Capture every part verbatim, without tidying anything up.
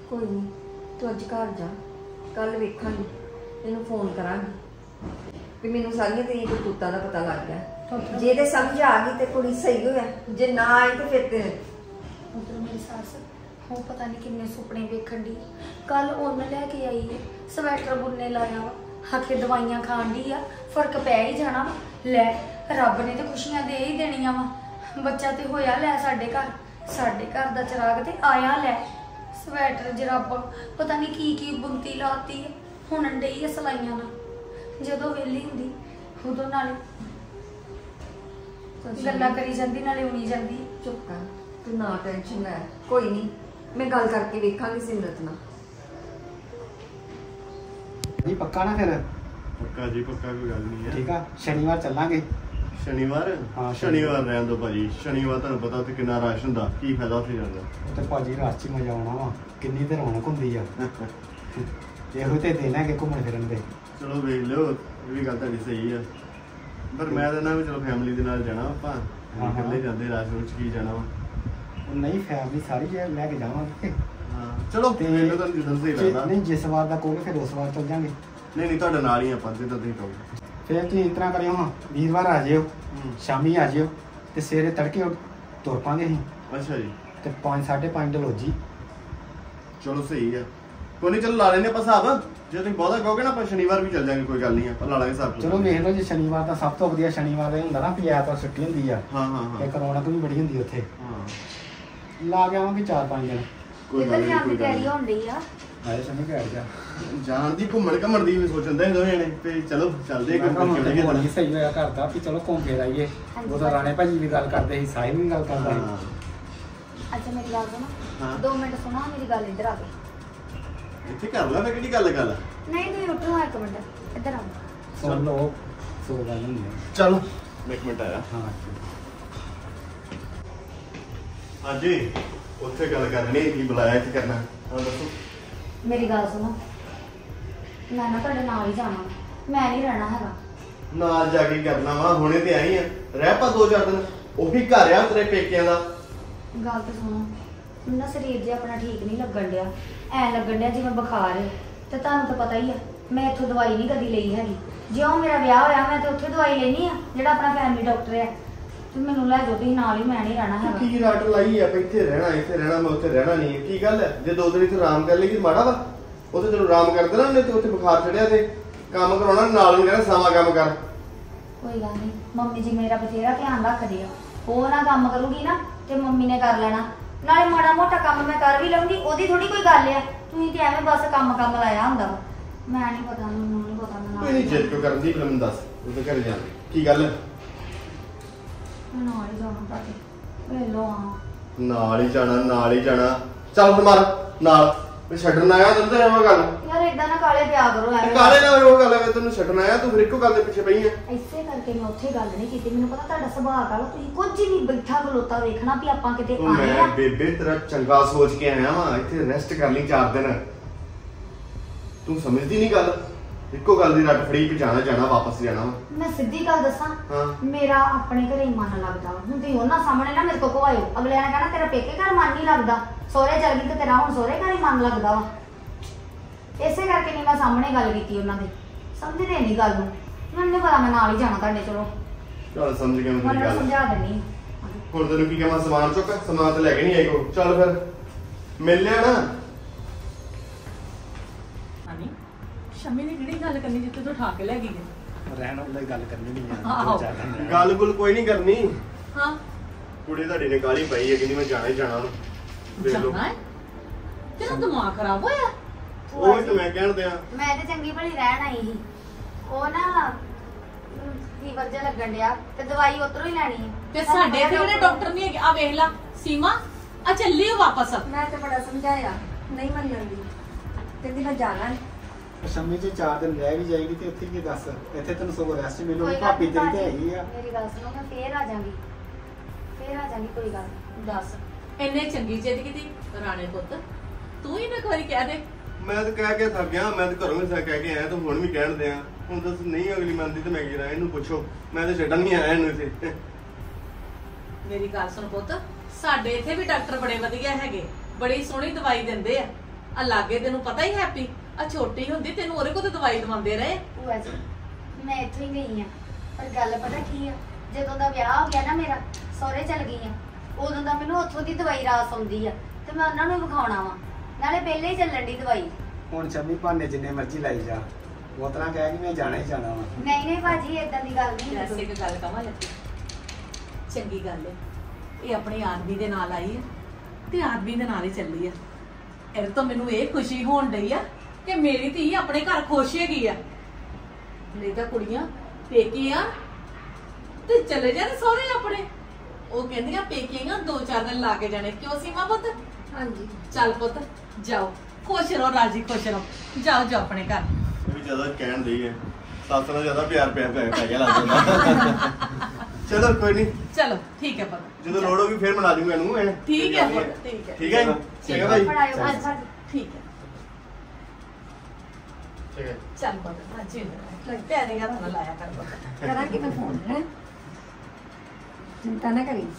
कोई नहीं तू अज घर जा कल वेखांगी तेनू फोन करांगी भी मैनू सारियां तेरियां करतूतां दा पता लग गया जे ते समझ आ गई ते कुड़ी सही होया जे ना आई ते फिर ते उधर मेरी सस वो पता नहीं किन्ने सुपने वेखण दी कल उन लैके आई है स्वेटर बुनने लाया वा आके दवाइयां खाण दी आ फर्क पै ही जाना वा लै रब ने तो खुशियां दे ही देनियां वा बच्चा ते होया लै साडे घर साडे घर दा चिराग ते आया लै स्वेटर जराबां पता नहीं की की बुनती लाती है हुण डई है सलाइयां ना जदों वेली हुंदी उदों नाले गल्लां करी जांदी नाले उनी जांदी। चुप कर तू ना टेंशन ले कोई नहीं मैं गल करके वेखांगी सिमरत नाल जी पक्का ना फिर पक्का जी पक्का कोई गल नहीं है ठीक है शनिवार चलांगे शनिवार हाँ शनिवार रहन दो भाजी शनिवार तुहानू पता उत्थे किन्ना रश हुंदा की फायदा उत्थे जाण दा उत्ते भाजी रश च मजा आउणा वा किन्नी ते रौनक हुंदी आ ਇਹੋ ਤੇ ਦਿਨ ਹੈਗੇ ਘੁੰਮਣ ਫਿਰਨ ਦੇ ਚਲੋ ਵੇਖ ਲਿਓ ਇਹ ਵੀ ਗੱਲ ਤੁਹਾਡੀ ਸਹੀ ਆ ਪਰ ਮੈਂ ਤਾਂ ਨਾ ਵੀ ਚਲੋ ਫੈਮਿਲੀ ਦੇ ਨਾਲ ਜਾਣਾ ਆਪਾਂ ਇਕੱਲੇ ਜਾਂਦੇ ਰਸ਼ ਵਿੱਚ ਕੀ ਜਾਣਾ ਵਾ ਉਹ ਨਹੀਂ ਫੈਮਿਲੀ ਸਾਰੀ ਜੇ ਲੈ ਕੇ ਜਾਵਾਂਗੇ ਹਾਂ ਚਲੋ ਵੇਖ ਲਿਓ ਤੁਹਾਨੂੰ ਜਿੱਦਾਂ ਸਹੀ ਲੱਗਦਾ ਨਹੀਂ ਜਿਸ ਵਾਰ ਦਾ ਕਹੋਗੇ ਫਿਰ ਉਸ ਵਾਰ ਚੱਲ ਜਾਾਂਗੇ ਨਹੀਂ ਨਹੀਂ ਤੁਹਾਡੇ ਨਾਲ ਹੀ ਆਪਾਂ ਜਿੱਦਾਂ ਤੁਸੀਂ ਕਹੋਗੇ ਫਿਰ ਤੁਸੀਂ ਇਸ ਤਰ੍ਹਾਂ ਕਰਿਓ ਹਾਂ ਵੀਰਵਾਰ ਆ ਜਿਓ ਸ਼ਾਮੀ ਆ ਜਿਓ ਤੇ ਸਵੇਰੇ ਤੜਕੇ ਤੁਰ ਪਾਂਗੇ ਅਸੀਂ ਅੱਛਾ ਜੀ ਤੇ ਪੰਜ ਸਾਢੇ ਪੰਜ ਡਲੋਜੀ ਚਲੋ ਸਹੀ ਆ ਕੋਈ ਨਹੀਂ ਚਲੋ ਲਾ ਲੈਣੇ ਆਪਾਂ ਹਿਸਾਬ ਜੇ ਤੁਸੀਂ ਬਹੁਤਾ ਕਹੋਗੇ ਨਾ ਆਪਾਂ ਸ਼ਨੀਵਾਰ ਵੀ ਚੱਲ ਜਾਾਂਗੇ ਕੋਈ ਗੱਲ ਨਹੀਂ ਆਪਾਂ ਲਾ ਲਾਂਗੇ ਹਿਸਾਬ ਚਲੋ ਵੇਖ ਲਓ ਜੇ ਸ਼ਨੀਵਾਰ ਦਾ ਸਭ ਤੋਂ ਵਧੀਆ ਸ਼ਨੀਵਾਰ ਇਹ ਹੁੰਦਾ ਨਾ ਵੀ ਐਤਵਾਰ ਛੁੱਟੀ ਹੁੰਦੀ ਆ ਹਾਂ ਹਾਂ ਹਾਂ ਇੱਕ ਰੌਣਕ ਵੀ ਬੜੀ ਹੁੰਦੀ ਉੱਥੇ ਹਾਂ ਲਾ ਕੇ ਆਵਾਂਗੇ ਚਾਰ ਪੰਜ ਦਿਨ ਕੋਈ ਗੱਲ ਨਹੀਂ ਕੋਈ ਗੱਲ ਹੋਣ ਡਈ ਆ ਆਏ ਸਮਝ ਕੇ ਆ ਜਾ ਜਾਣ ਦੀ ਘੁੰਮਣ ਘੁੰਮਣ ਦੀ ਵੀ ਸੋਚਦੇ ਦੋਵੇਂ ਜਣੇ ਤੇ ਚਲੋ ਚੱਲਦੇ ਇੱਕ ਕਿਹੜੇ ਬਣੀ ਸਹੀ ਹੋਇਆ ਘਰ ਦਾ ਵੀ ਚਲੋ ਘੁੰਮ ਫੇਰ ਆਈਏ ਉਹਦਾ ਰਾਣੇ ਭਾਜੀ ਵੀ ਗੱਲ ਕਰਦੇ ਸੀ ਸਾਹਿਬ ਵੀ ਗੱਲ ਕਰਦਾ ਸੀ ਅੱਛਾ ਮੇਰੀ ਗੱਲ ਸੁਣੋ ਹਾਂ ਦੋ ਮਿੰਟ ਸੁਣਾ ਮੇਰੀ ਗੱਲ ਇੱਧਰ ਆ ਕੇ ਇੱਥੇ ਕਰ ਲੈ ਫਿਰ ਕਿਹੜੀ ਗੱਲ ਗੱਲ ਨਹੀਂ ਤੁਸੀਂ ਉੱਠੋ ਇੱਕ ਮਿੰਟ ਇੱਧਰ ਆਓ ਸੁਣ ਲਓ ਸੋ ਗੱਲ ਨਹੀਂ ਚਲੋ ਇੱਕ ਮਿੰਟ ਆਇਆ ਹਾਂ ਹਾਂਜੀ ਉੱਥੇ ਗੱਲ ਕਰਨੀ ਕੀ ਬੁਲਾਇਆ ਇੱਥੇ ਕਰਨਾ ਹਾਂ ਦੱਸੋ ਮੇਰੀ ਗੱਲ ਸੁਣੋ ਮੈਂ ਨਾ ਤੁਹਾਡੇ ਨਾਲ ਹੀ ਜਾਣਾ ਮੈਂ ਨਹੀਂ ਰਹਿਣਾ ਹੈਗਾ ਨਾਲ ਜਾ ਕੇ ਕਰਨਾ ਵਾ ਹੁਣੇ ਤੇ ਆਈ ਆ ਰਹਿ ਪਾ ਦੋ ਚਾਰ ਦਿਨ ਉਹੀ ਘਰ ਆ ਤੇਰੇ ਪੇਕਿਆਂ ਦਾ ਗੱਲ ਤੇ ਸੁਣੋ ਮੈਨੂੰ ਨਾ ਸਰੀਰ ਜਿਹਾ ਆਪਣਾ ਠੀਕ ਨਹੀਂ ਲੱਗਣ ਡਿਆ ਐ ਲੱਗਣ ਡਿਆ ਜਿਵੇਂ ਬੁਖਾਰ ਹੈ ਤੇ ਤੁਹਾਨੂੰ ਤਾਂ ਪਤਾ ਹੀ ਆ ਮੈਂ ਇੱਥੋਂ ਦਵਾਈ ਨਹੀਂ ਕਦੀ ਲਈ ਹੈਗੀ ਜਿਉਂ ਮੇਰਾ ਵਿਆਹ ਹੋਇਆ ਮੈਂ ਤੇ ਉੱਥੇ ਦਵਾਈ ਲੈਣੀ ਆ ਜਿਹੜਾ ਆਪਣਾ ਫੈਮਿਲੀ ਡਾਕਟਰ ਹੈ ਤੇ ਮੈਨੂੰ ਲੈ ਜਾਓ ਤੁਸੀਂ ਨਾਲ ਹੀ ਮੈਂ ਨਹੀਂ ਰਹਿਣਾ ਹੈਗਾ ਕੀ ਰੱਟ ਲਾਈ ਆ ਇੱਥੇ ਰਹਿਣਾ ਇੱਥੇ ਰਹਿਣਾ ਮੈਂ ਉੱਥੇ ਰਹਿਣਾ ਨਹੀਂ ਕੀ ਗੱਲ ਹੈ ਜੇ ਦੋ ਦਿਨ ਇੱਥੇ ਆਰਾਮ ਕਰ ਲਈਏ ਮਾੜਾ ਵਾ ਉੱਥੇ ਤੈਨੂੰ ਆਰਾਮ ਕਰ ਦੇਣਾ ਉਹਨੇ ਤੇ ਉੱਥੇ ਬੁਖਾਰ ਚੜਿਆ ਤੇ ਕੰਮ ਕਰਾਉਣਾ ਨਾਲ ਨੂੰ ਕਹਿੰਦਾ ਸਮਾਂ ਕੰਮ ਕਰ ਕੋਈ ਗੱਲ ਨਹੀਂ ਮੰਮੀ ਜੀ ਮੇਰਾ ਬਥੇਰਾ ਧਿਆਨ ਰੱਖਦੇ ਆ ਉਹ ਨਾ ਕੰਮ ਕਰੂਗੀ ਨਾ ਤੇ ਮੰਮੀ ਨੇ ਕਰ ਲੈਣਾ ਨਾਲੇ ਮਾੜਾ ਮੋਟਾ ਕੰਮ ਮੈਂ ਕਰ ਵੀ ਲਵਾਂਗੀ ਉਹਦੀ ਥੋੜੀ ਕੋਈ ਗੱਲ ਆ ਤੁਸੀਂ ਤੇ ਐਵੇਂ ਬਸ ਕੰਮ ਕੰਮ ਲਾਇਆ ਹੁੰਦਾ ਵਾ ਮੈਂ ਨਹੀਂ ਪਤਾ ਮੈਨੂੰ ਨਹੀਂ ਪਤਾ ਮੈਂ ਕੋਈ ਨਹੀਂ ਜਿੱਦ ਕਿਉਂ ਕਰਨ ਦੀ ਫਿਲਮ ਦੱਸ ਉਹ ਤਾਂ ਘਰੇ ਜਾਣਾ ਕੀ ਗੱਲ ਮੈਂ ਨਾਲ ਹੀ ਜਾਣਾ ਤੁਹਾਡੇ ਲੈ ਲਓ ਆ ਨਾਲ ਹੀ ਜਾਣਾ ਨਾਲ ਹੀ ਜਾਣਾ ਚੱਲ ਮਾਰ ਨਾਲ ਮੈਂ ਛੱਡਣ ਆਇਆ ਤੈਨੂੰ ਤਾਂ ਇਹ ਗੱਲ ਯਾਰ ਏਦਾਂ ਨਾ ਕਾਲੇ ਪਿਆ ਕਰੋ ਐਵੇਂ ਕਾਲੇ ਨਾਲ ਉਹ ਗੱਲ ਹੈ ਤੈਨੂੰ ਛੱਡਣ ਆਇਆ ਤੂੰ ਫਿਰ ਇੱਕੋ ਗੱਲ ਦੇ ਪਿੱਛੇ ਪਈ ਆ ਇਸੇ ਕਰਕੇ ਮੈਂ ਉੱਥੇ ਗੱਲ ਨਹੀਂ ਕੀਤੀ ਮੈਨੂੰ ਪਤਾ ਤੁਹਾਡਾ ਸੁਭਾਅ ਕਾਲਾ ਤੁਸੀਂ ਕੁਝ ਨਹੀਂ ਬੈਠਾ ਖਲੋਤਾ ਵੇਖਣਾ ਵੀ ਆਪਾਂ ਕਿਤੇ ਆਏ ਆ ਮੈਂ ਬੇਬੇ ਤੇਰਾ ਚੰਗਾ ਸੋਚ ਕੇ ਆਇਆ ਵਾਂ ਇੱਥੇ ਰੈਸਟ ਕਰ ਲਈ ਚਾਰ ਦਿਨ ਤੂੰ ਸਮਝਦੀ ਨਹੀਂ ਗੱਲ ਇੱਕੋ ਗੱਲ ਦੀ ਰੱਟ ਫੜੀ ਕਿ ਜਾਣਾ ਜਾਣਾ ਵਾਪਸ ਜਾਣਾ ਮੈਂ ਸਿੱਧੀ ਗੱਲ ਦੱਸਾਂ ਹਾਂ ਮੇਰਾ ਆਪਣੇ ਘਰੇ ਹੀ ਮਨ ਲੱਗਦਾ ਹੁਣ ਤੁਸੀਂ ਉਹਨਾਂ ਸਾਹਮਣੇ ਨਾ ਮੇਰੇ ਕੋ ਕੋਆਇਓ ਅਗਲੇ ਨੇ ਕਹਿਣਾ ਤੇਰਾ ਪੇਕੇ ਘਰ ਮਨ ਨਹੀਂ ਲੱਗਦਾ ਸਹੁਰੇ ਚਲ ਗਈ ਤੇ ਤੇਰਾ ਹੁਣ ਸਹੁਰੇ ਘਰ ਹੀ ਮਨ ਲੱਗਦਾ ਵਾ ਇਸੇ ਕਰਕੇ ਨਹੀਂ ਮੈਂ ਸਾਹਮਣੇ ਗੱਲ ਕੀਤੀ ਉਹਨਾਂ ਦੇ ਸਮਝਦੇ ਨਹੀਂ ਗੱਲ ਨੂੰ ਮੈਨੂੰ ਨਹੀਂ ਪਤਾ ਮੈਂ ਨਾਲ ਹੀ ਜਾਣਾ ਤੁਹਾਡੇ ਚਲੋ ਚੱਲ ਸਮਝ ਗਿਆ ਮੈਂ ਮੈਂ ਗੱਲ ਸਮਝਾ ਦਿੰਨੀ ਹੁਣ ਤੈਨੂੰ ਕੀ ਕਹਾਂ ਸਮਾਨ ਚੁੱਕ ਸਮਾਨ ਤੇ ਲੈ ਕੇ ਨਹੀਂ ਆਈ ਕੋ ਚੱਲ ਫਿਰ ਮਿਲ ਲਿਆ ਨਾ ਸ਼ਮੀ ਨੇ ਕਿਹੜੀ ਗੱਲ ਕਰਨੀ ਜਿੱਥੇ ਤੋਂ ਠਾ ਕੇ ਲੈ ਗਈ ਹੈ ਰਹਿਣ ਵਾਲੀ ਗੱਲ ਕਰਨੀ ਨਹੀਂ ਆਹੋ। ਆ ਗੱਲ ਗੁੱਲ ਕੋਈ ਨਹੀਂ ਕਰਨੀ ਹਾਂ ਕੁੜੀ ਤੁਹਾਡੀ ਨੇ ਕਾਲੀ ਪਈ ਹੈ ਕਿ ਮੈਂ ਜਾਣਾ ਹੀ ਜਾਣਾ ਵੇਖ ਲਓ ਜਾਣਾ ਹੈ ਤੇਰਾ ਦਿਮਾਗ ਖਰਾਬ ਹੋਇਆ ਉਹ ਤੇ ਮੈਂ ਕਹਿਣ ਦਿਆਂ ਮੈਂ ਤੇ ਚੰਗੀ ਭਲੀ ਰਹਿਣ ਆਈ ਸੀ ਉਹ ਨਾ ਫੀਵਰ ਜਿਹਾ ਲੱਗਣ ਡਿਆ ਤੇ ਦਵਾਈ ਉਧਰੋਂ ਹੀ ਲੈਣੀ ਹੈ ਤੇ ਸਾਡੇ ਇੱਥੇ ਕਿਹੜੇ ਡਾਕਟਰ ਨਹੀਂ ਹੈਗੇ ਆ ਵੇਖ ਲੈ ਸੀਮਾ ਆ ਚੱਲੀ ਓ ਵਾਪਸ मैं तो बड़ा समझाया नहीं मनदी कहती मैं जाना है ਸ਼ਮੀ ਜੀ ਚਾਰ ਦਿਨ ਰਹਿ ਵੀ ਜਾਏਗੀ ਤੇ ਉੱਥੇ ਕੀ ਦੱਸ ਇੱਥੇ ਤੈਨੂੰ ਸਗੋਂ ਰੈਸਟ ਮਿਲੂਗੀ ਕੋਈ ਗੱਲ ਭਾਬੀ ਨੀ ਤੇਰੀ ਤੇ ਭਾਜੀ, ਹੈਗੀ ਆ ਮੇਰੀ ਗੱਲ ਸੁਣੋ ਮੈਂ ਫੇਰ ਆ ਜਾਵਾਂਗੀ ਫੇਰ ਆ ਜਾਵਾਂਗੀ ਕੋਈ ਗੱਲ ਨੀ। ਦੱਸ ਇੰਨੇ ਚੰਗੀ ਜ਼ਿੰਦਗੀ ਦੀ ਰਾਣੇ ਪੁੱਤ ਤੂੰ ਹੀ ਨਾ ਇੱਕ ਵਾਰੀ ਕਹਿ ਦੇ ਮੈਂ ਤਾਂ ਕਹਿ ਕੇ ਥੱਕ ਗਿਆ ਮੈਂ ਤਾਂ ਘਰੋਂ ਵੀ ਕਹਿ ਕੇ ਆਇਆ ਤੂੰ ਹੁਣ ਵੀ ਕਹਿਣ ਦਿਆਂ ਹੁਣ ਦੱਸ ਨਹੀਂ ਅਗਲੀ ਮੰਨਦੀ ਤੇ ਮੈਂ ਕੀ ਕਰਾਂ ਇਹਨੂੰ ਪੁੱਛੋ ਮੈਂ ਤਾਂ ਛੱਡਣ ਨਹੀਂ ਆਇਆ ਇਹਨੂੰ ਇੱਥੇ ਮੇਰੀ ਗੱਲ ਸੁਣ ਪੁੱਤ ਸਾਡੇ ਇੱਥੇ ਵੀ ਡਾਕਟਰ ਬੜੇ ਵਧੀਆ ਹੈਗੇ ਬੜੀ ਸੋਹਣੀ ਦਵਾਈ ਦਿੰਦੇ ਆ ਆ ਲਾਗੇ ਤੈਨੂੰ ਪਤਾ ਹੀ ਹੈਪੀ ਆ ਛੋਟੀ ਹੁੰਦੀ ਤੈਨੂੰ ਉਹਦੇ ਕੋਲ ਤੇ ਦਵਾਈ ਦਵਾਉਂਦੇ ਰਹੇ। ਭੂਆ ਜੀ ਮੈਂ ਇੱਥੇ ਹੀ ਗਈ ਆ, ਪਰ ਗੱਲ ਪਤਾ ਕੀ ਆ, ਜਦੋਂ ਦਾ ਵਿਆਹ ਹੋ ਗਿਆ ਨਾ ਮੇਰਾ, ਸਹੁਰੇ ਚਲ ਗਈ ਆ, ਉਦੋਂ ਦਾ ਮੈਨੂੰ ਉੱਥੋਂ ਦੀ ਦਵਾਈ ਰਾਸ ਆਉਂਦੀ ਆ ਤੇ ਮੈਂ ਉਹਨਾਂ ਨੂੰ ਵਿਖਾਉਣਾ ਵਾ, ਨਾਲੇ ਪਹਿਲੇ ਹੀ ਚੱਲਣ ਦੀ ਦਵਾਈ। ਹੁਣ ਸ਼ਮੀ ਭਾਨੇ ਜਿੰਨੇ ਮਰਜ਼ੀ ਲਾਈ ਜਾ, ਉਹ ਤਰ੍ਹਾਂ ਕਹਿ ਕਿ ਮੈਂ ਜਾਣਾ ਹੀ ਜਾਣਾ ਵਾ। ਨਹੀਂ ਨਹੀਂ ਭਾਜੀ ਏਦਾਂ ਦੀ ਗੱਲ ਨਹੀਂ ਵੈਸੇ ਇੱਕ ਗੱਲ ਕਹਾਂ ਲੱਗੀ, ਚੰਗੀ ਗੱਲ ਹੈ ਇਹ ਆਪਣੇ ਆਦਮੀ ਦੇ ਨਾਲ ਆਈ ਹੈ ਤੇ ਆਦਮੀ ਦੇ ਨਾਲ ਹੀ ਚੱਲੀ ਆ। ਇਹ ਤਾਂ ਮੈਨੂੰ ਇਹ ਖੁਸ਼ੀ ਹੋਣ ਡਈ ਆ ਕਿ ਮੇਰੀ ਧੀ ਆਪਣੇ ਘਰ ਖੁਸ਼ ਹੈਗੀ ਆ। ਨਹੀਂ ਤਾਂ ਕੁੜੀਆਂ ਪੇਕੀ ਆ ਤੇ ਚਲੇ ਜਾਣ ਸਹੁਰੇ ਆਪਣੇ, ਉਹ ਕਹਿੰਦੀਆਂ ਪੇਕੀਆਂ ਦੋ ਚਾਰ ਦਿਨ ਲਾ ਕੇ ਜਾਣੇ। ਕਿਉਂ ਸੀਮਾ ਪੁੱਤ? ਹਾਂਜੀ ਚੱਲ ਪੁੱਤ ਜਾਓ, ਖੁਸ਼ ਰਹੋ, ਰਾਜੀ ਖੁਸ਼ ਰਹੋ, ਜਾਓ ਜਾਓ ਆਪਣੇ ਘਰ। ਵੀ ਜ਼ਿਆਦਾ ਕਹਿਣ ਦੀ ਹੈ, ਸੱਸ ਨਾਲ ਜ਼ਿਆਦਾ ਪਿਆਰ ਪਿਆਰ ਪੈ ਪੈ ਗਿਆ ਲੱਗਦਾ। ਚਲੋ ਕੋਈ ਨਹੀਂ, ਚਲੋ ਠੀਕ ਹੈ ਪੁੱਤ, ਜਦੋਂ ਲੋੜ ਹੋਗੀ ਫਿਰ ਮਨਾ ਦੂੰਗਾ ਇਹਨੂੰ। ਇਹ ਠੀਕ ਹੈ ਪੁੱਤ, ਠੀਕ ਹੈ ਠੀਕ ਹੈ ਜੀ? ਠੀਕ ਹੈ ਭਾਈ, ਫੜਾਇਓ ਭਾਜੀ ਭਾਜੀ। ਠੀਕ ਹੈ। ਠੀਕ ਹੈ। ਚੱਲ ਪੁੱਤ ਅੱਜ ਲੱਗਦਾ ਹੈ ਨਿਗਾ ਨਾ ਲਾਇਆ ਕਰ ਪੁੱਤ। ਕਰਾਂਗੀ ਮੈਂ ਫੋਨ ਹੈ, ਚਿੰਤਾ ਨਾ ਕਰੀ।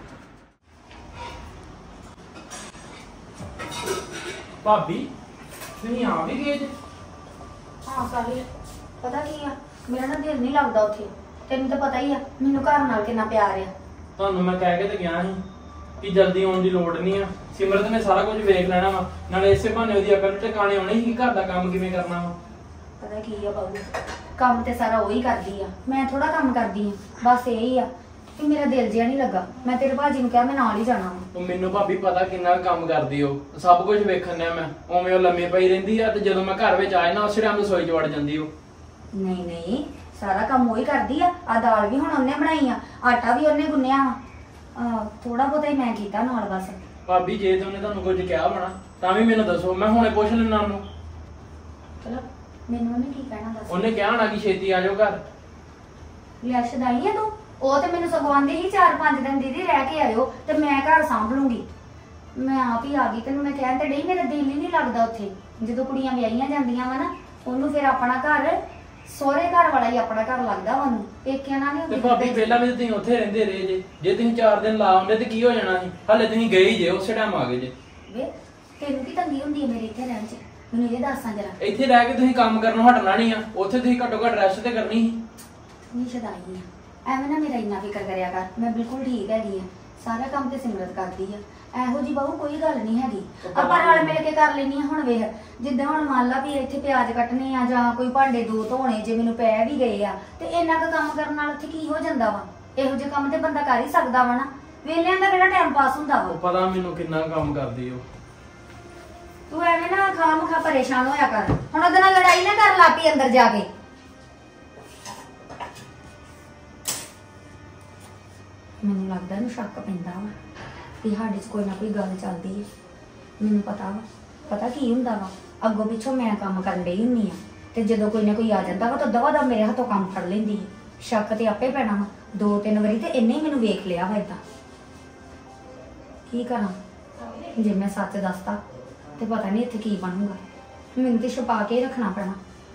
ਭਾਬੀ ਤੁਸੀਂ ਆ ਵੀ ਗਏ ਜੇ? ਹਾਂ ਸਾਹਿਲ, ਪਤਾ ਕੀ ਆ, ਮੇਰਾ ਨਾ ਦਿਲ ਨਹੀਂ ਲੱਗਦਾ ਉੱਥੇ, ਤੈਨੂੰ ਤਾਂ ਪਤਾ ਹੀ ਆ ਮੈਨੂੰ ਘਰ ਨਾਲ ਕਿੰਨਾ ਪਿਆਰ ਆ। ਤੁਹਾਨੂੰ ਮੈਂ ਕਹਿ ਕੇ ਤੇ ਗਿਆ ਸੀ ਕਿ ਜਲਦੀ ਆਉਣ ਦੀ ਲੋੜ ਨਹੀਂ ਆ, ਸਿਮਰਤ ਨੇ ਸਾਰਾ ਕੁਝ ਵੇਖ ਲੈਣਾ ਵਾ, ਨਾਲੇ ਇਸੇ ਬਹਾਨੇ ਉਹਦੀ ਅਕਲ ਟਿਕਾਣੇ ਆਉਣੀ ਸੀ ਘਰ ਦਾ ਕੰਮ ਕਿਵੇਂ ਕਰਨਾ ਵਾ। ਪਤਾ ਕੀ ਆ ਬਾਬੂ, ਕੰਮ ਤੇ ਸਾਰਾ ਉਹੀ ਕਰਦੀ ਆ, ਮੈਂ ਥੋੜਾ ਕੰਮ ਕਰਦੀ ਆ, ਬਸ ਇਹ ਹੀ ਆ ਕਿ ਮੇਰਾ ਦਿਲ ਜਿਹਾ ਨਹੀਂ ਲੱਗਾ। ਮੈਂ ਤੇਰੇ ਭਾਜੀ ਨੂੰ ਕਿਹਾ ਮੈਂ ਨਾਲ ਹੀ ਜਾਣਾ ਵਾ। ਉਹ ਮੈਨੂੰ ਭਾਬੀ ਪਤਾ ਕਿੰਨਾ ਕੰਮ ਕਰਦੀ ਉਹ, ਸਭ ਕੁਝ ਵੇਖਣ ਆ ਮੈਂ, ਉਵੇਂ ਉਹ ਲੰਮੇ ਪਈ ਰਹਿੰਦੀ ਆ ਤੇ ਜਦੋਂ ਮੈਂ ਘਰ ਵਿੱਚ ਆਏ ਨਾ ਉਸੇ ਟਾਈਮ ਰਸੋਈ 'ਚ ਵੜ ਜਾਂਦੀ ਉਹ। ਨਹੀਂ ਨਹੀਂ, ਸਾਰਾ ਕੰਮ ਉਹੀ ਕਰਦੀ ਆ। ਆ ਦਾਲ ਵੀ ਹੁਣ ਉਹਨੇ ਬਣਾਈ ਆ, ਆਟਾ ਵੀ ਉਹਨੇ ਗੁੰਨਿਆ ਵਾ, ਥੋੜਾ ਬਹੁਤਾ ਹੀ ਮੈਂ ਕੀਤਾ ਨਾਲ ਬਸ। ਭਾਬੀ ਜੇ ਤੇ ਉਹਨੇ ਤੁਹਾਨੂੰ ਕੁਝ ਕਿਹਾ ਹੋਣਾ ਤਾਂ ਵੀ ਮੈਨੂੰ ਦੱਸੋ, ਮੈਂ ਹੁਣੇ ਪੁੱਛ ਲੈਣਾ ਉਹਨੂੰ। ਚਲੋ ਮੈਨੂੰ ਉਹਨੇ ਕੀ ਕਹਿਣਾ ਦੱਸ। ਉਹਨੇ ਕਿਹਾ ਹੋਣਾ ਕਿ ਛੇਤੀ ਆ ਜਾਓ ਘਰ। ਲੈ ਸ਼ਦਾਈ ਆ ਤੂੰ, ਉਹ ਤੇ ਮੈਨੂੰ ਸਗੋਂ ਆਂਦੀ ਸੀ ਚਾਰ ਪੰਜ ਦਿਨ ਦੀਦੀ ਰਹਿ ਕੇ ਆਇਓ ਤੇ ਮੈਂ ਘਰ ਸੰਭ ਲੂੰਗੀ। ਮੈਂ ਆਪ ਹੀ ਆ ਗਈ, ਤੈਨੂੰ ਮੈਂ ਕਹਿਣ ਤੇ ਡਈ, ਮੇਰਾ ਦਿਲ ਹੀ ਨਹੀਂ ਲੱਗਦਾ ਉੱਥੇ। ਜਦੋਂ ਕੁੜੀਆਂ ਵਿਆਹੀਆਂ ਜਾਂਦੀਆਂ ਵਾ ਨਾ, ਉਹਨੂੰ ਫਿਰ ਆਪਣਾ ਘਰ, ਸਹੁਰੇ ਘਰ ਵਾਲਾ ਹੀ ਆਪਣਾ ਘਰ ਲੱਗਦਾ ਵਾ ਉਹਨੂੰ, ਪੇਕਿਆਂ ਨਾਲ ਤੇ ਨਹੀਂ ਭਾਬੀ ਪਹਿਲਾਂ ਵੀ ਤੁਸੀਂ ਉੱਥੇ ਰਹਿੰਦੇ ਰਹੇ ਜੇ, ਜੇ ਤੁਸੀਂ ਚਾਰ ਦਿਨ ਲਾ ਆਉਂਦੇ ਤੇ ਕੀ ਹੋ ਜਾਣਾ ਸੀ? ਹਾਲੇ ਤੁਸੀਂ ਗਏ ਹੀ ਜੇ, ਉਸੇ ਟਾਈਮ ਆ ਗਏ ਜੇ। ਵੇ ਤੈਨੂੰ ਕੀ ਤੰਗੀ ਹੁੰਦੀ ਹੈ ਮੇਰੇ ਇੱਥੇ ਰਹਿਣ 'ਚ, ਮੈਨੂੰ ਇਹ ਦੱਸਾਂ ਜਰਾ। ਇੱਥੇ ਰਹਿ ਕੇ ਤੁਸੀਂ ਕੰਮ ਕਰਨੋਂ ਹਟਣਾ ਨਹੀਂ ਆ, ਉੱਥੇ ਤੁਸੀਂ ਘੱਟੋ ਘੱਟ ਰੈਸਟ ਤੇ ਕਰਨੀ ਸੀ। ਨਹੀਂ ਸ਼ਦਾਈ ਆ, ਐਵੇਂ ਨਾ ਮੇਰਾ ਇੰਨਾ ਫਿਕਰ ਕਰਿਆ ਕਰ, ਮੈਂ ਬਿਲਕੁਲ ਠੀਕ ਹੈਗੀ ਆ, ਸਾਰਾ ਕੰਮ ਤੇ ਸਿਮਰਤ ਕਰਦੀ ਆ, ਇਹੋ ਜੀ ਬਾਹੂ ਕੋਈ ਗੱਲ ਨਹੀਂ ਹੈਗੀ, ਆਪਾਂ ਰਲ ਮਿਲ ਕੇ ਕਰ ਲੈਣੀ ਆ। ਹੁਣ ਵੇਖ, ਜਿੱਦਾਂ ਹੁਣ ਮੰਨ ਲਾ ਵੀ ਇੱਥੇ ਪਿਆਜ਼ ਕੱਟਣੇ ਆ ਜਾਂ ਕੋਈ ਭਾਂਡੇ ਦੋ ਧੋਣੇ, ਜੇ ਮੈਨੂੰ ਪੈ ਵੀ ਗਏ ਆ ਤੇ ਇੰਨਾ ਕੁ ਕੰਮ ਕਰਨ ਨਾਲ ਉੱਥੇ ਕੀ ਹੋ ਜਾਂਦਾ ਵਾ? ਇਹੋ ਜਿਹੇ ਕੰਮ ਤੇ ਬੰਦਾ ਕਰ ਹੀ ਸਕਦਾ ਵਾ ਨਾ, ਵੇਲਿਆਂ ਦਾ ਕਿਹੜਾ ਟਾਈਮ ਪਾਸ ਹੁੰਦਾ ਵਾ। ਉਹ ਪਤਾ ਮੈਨੂੰ ਕਿੰਨਾ ਕੰਮ ਕਰਦੀ ਉਹ। ਤੂੰ ਐਵੇਂ ਨਾ ਖਾਮ ਖਾ ਪਰੇਸ਼ਾਨ ਹੋਇਆ ਕਰ, ਹੁਣ ਉਹਦੇ ਨਾਲ ਲੜਾਈ ਨਾ ਕਰ ਲਾਪੀ ਅੰਦਰ ਜਾ ਕੇ। ਮੈਨੂੰ ਲੱਗਦਾ ਇਹਨੂੰ ਸ਼ੱਕ ਪੈਂਦਾ ਵਾ ਕਿ ਸਾਡੇ 'ਚ ਕੋਈ ਨਾ ਕੋਈ ਗੱਲ ਚੱਲਦੀ ਹੈ। ਮੈਨੂੰ ਪਤਾ ਵਾ, ਪਤਾ ਕੀ ਹੁੰਦਾ ਵਾ, ਅੱਗੋਂ ਪਿੱਛੋਂ ਮੈਂ ਕੰਮ ਕਰਨ ਡਈ ਹੁੰਨੀ ਆ ਤੇ ਜਦੋਂ ਕੋਈ ਨਾ ਕੋਈ ਆ ਜਾਂਦਾ ਵਾ ਤਾਂ ਦਵਾ ਦਾ ਮੇਰੇ ਹੱਥੋਂ ਕੰਮ ਫੜ ਲੈਂਦੀ ਹੈ। ਸ਼ੱਕ ਤੇ ਆਪੇ ਪੈਣਾ ਵਾ, ਦੋ ਤਿੰਨ ਵਾਰੀ ਤੇ ਇੰਨੇ ਹੀ ਮੈਨੂੰ ਵੇਖ ਲਿਆ ਵਾ। ਏਦਾਂ ਕੀ ਕਰਾਂ, ਜੇ ਮੈਂ ਸੱਚ ਦੱਸਤਾ ਤੇ ਪਤਾ ਨਹੀਂ ਇੱਥੇ ਕੀ ਬਣੂਗਾ, ਮੈਨੂੰ ਤੇ ਛੁਪਾ ਕੇ ਰੱਖਣਾ ਪੈਣਾ।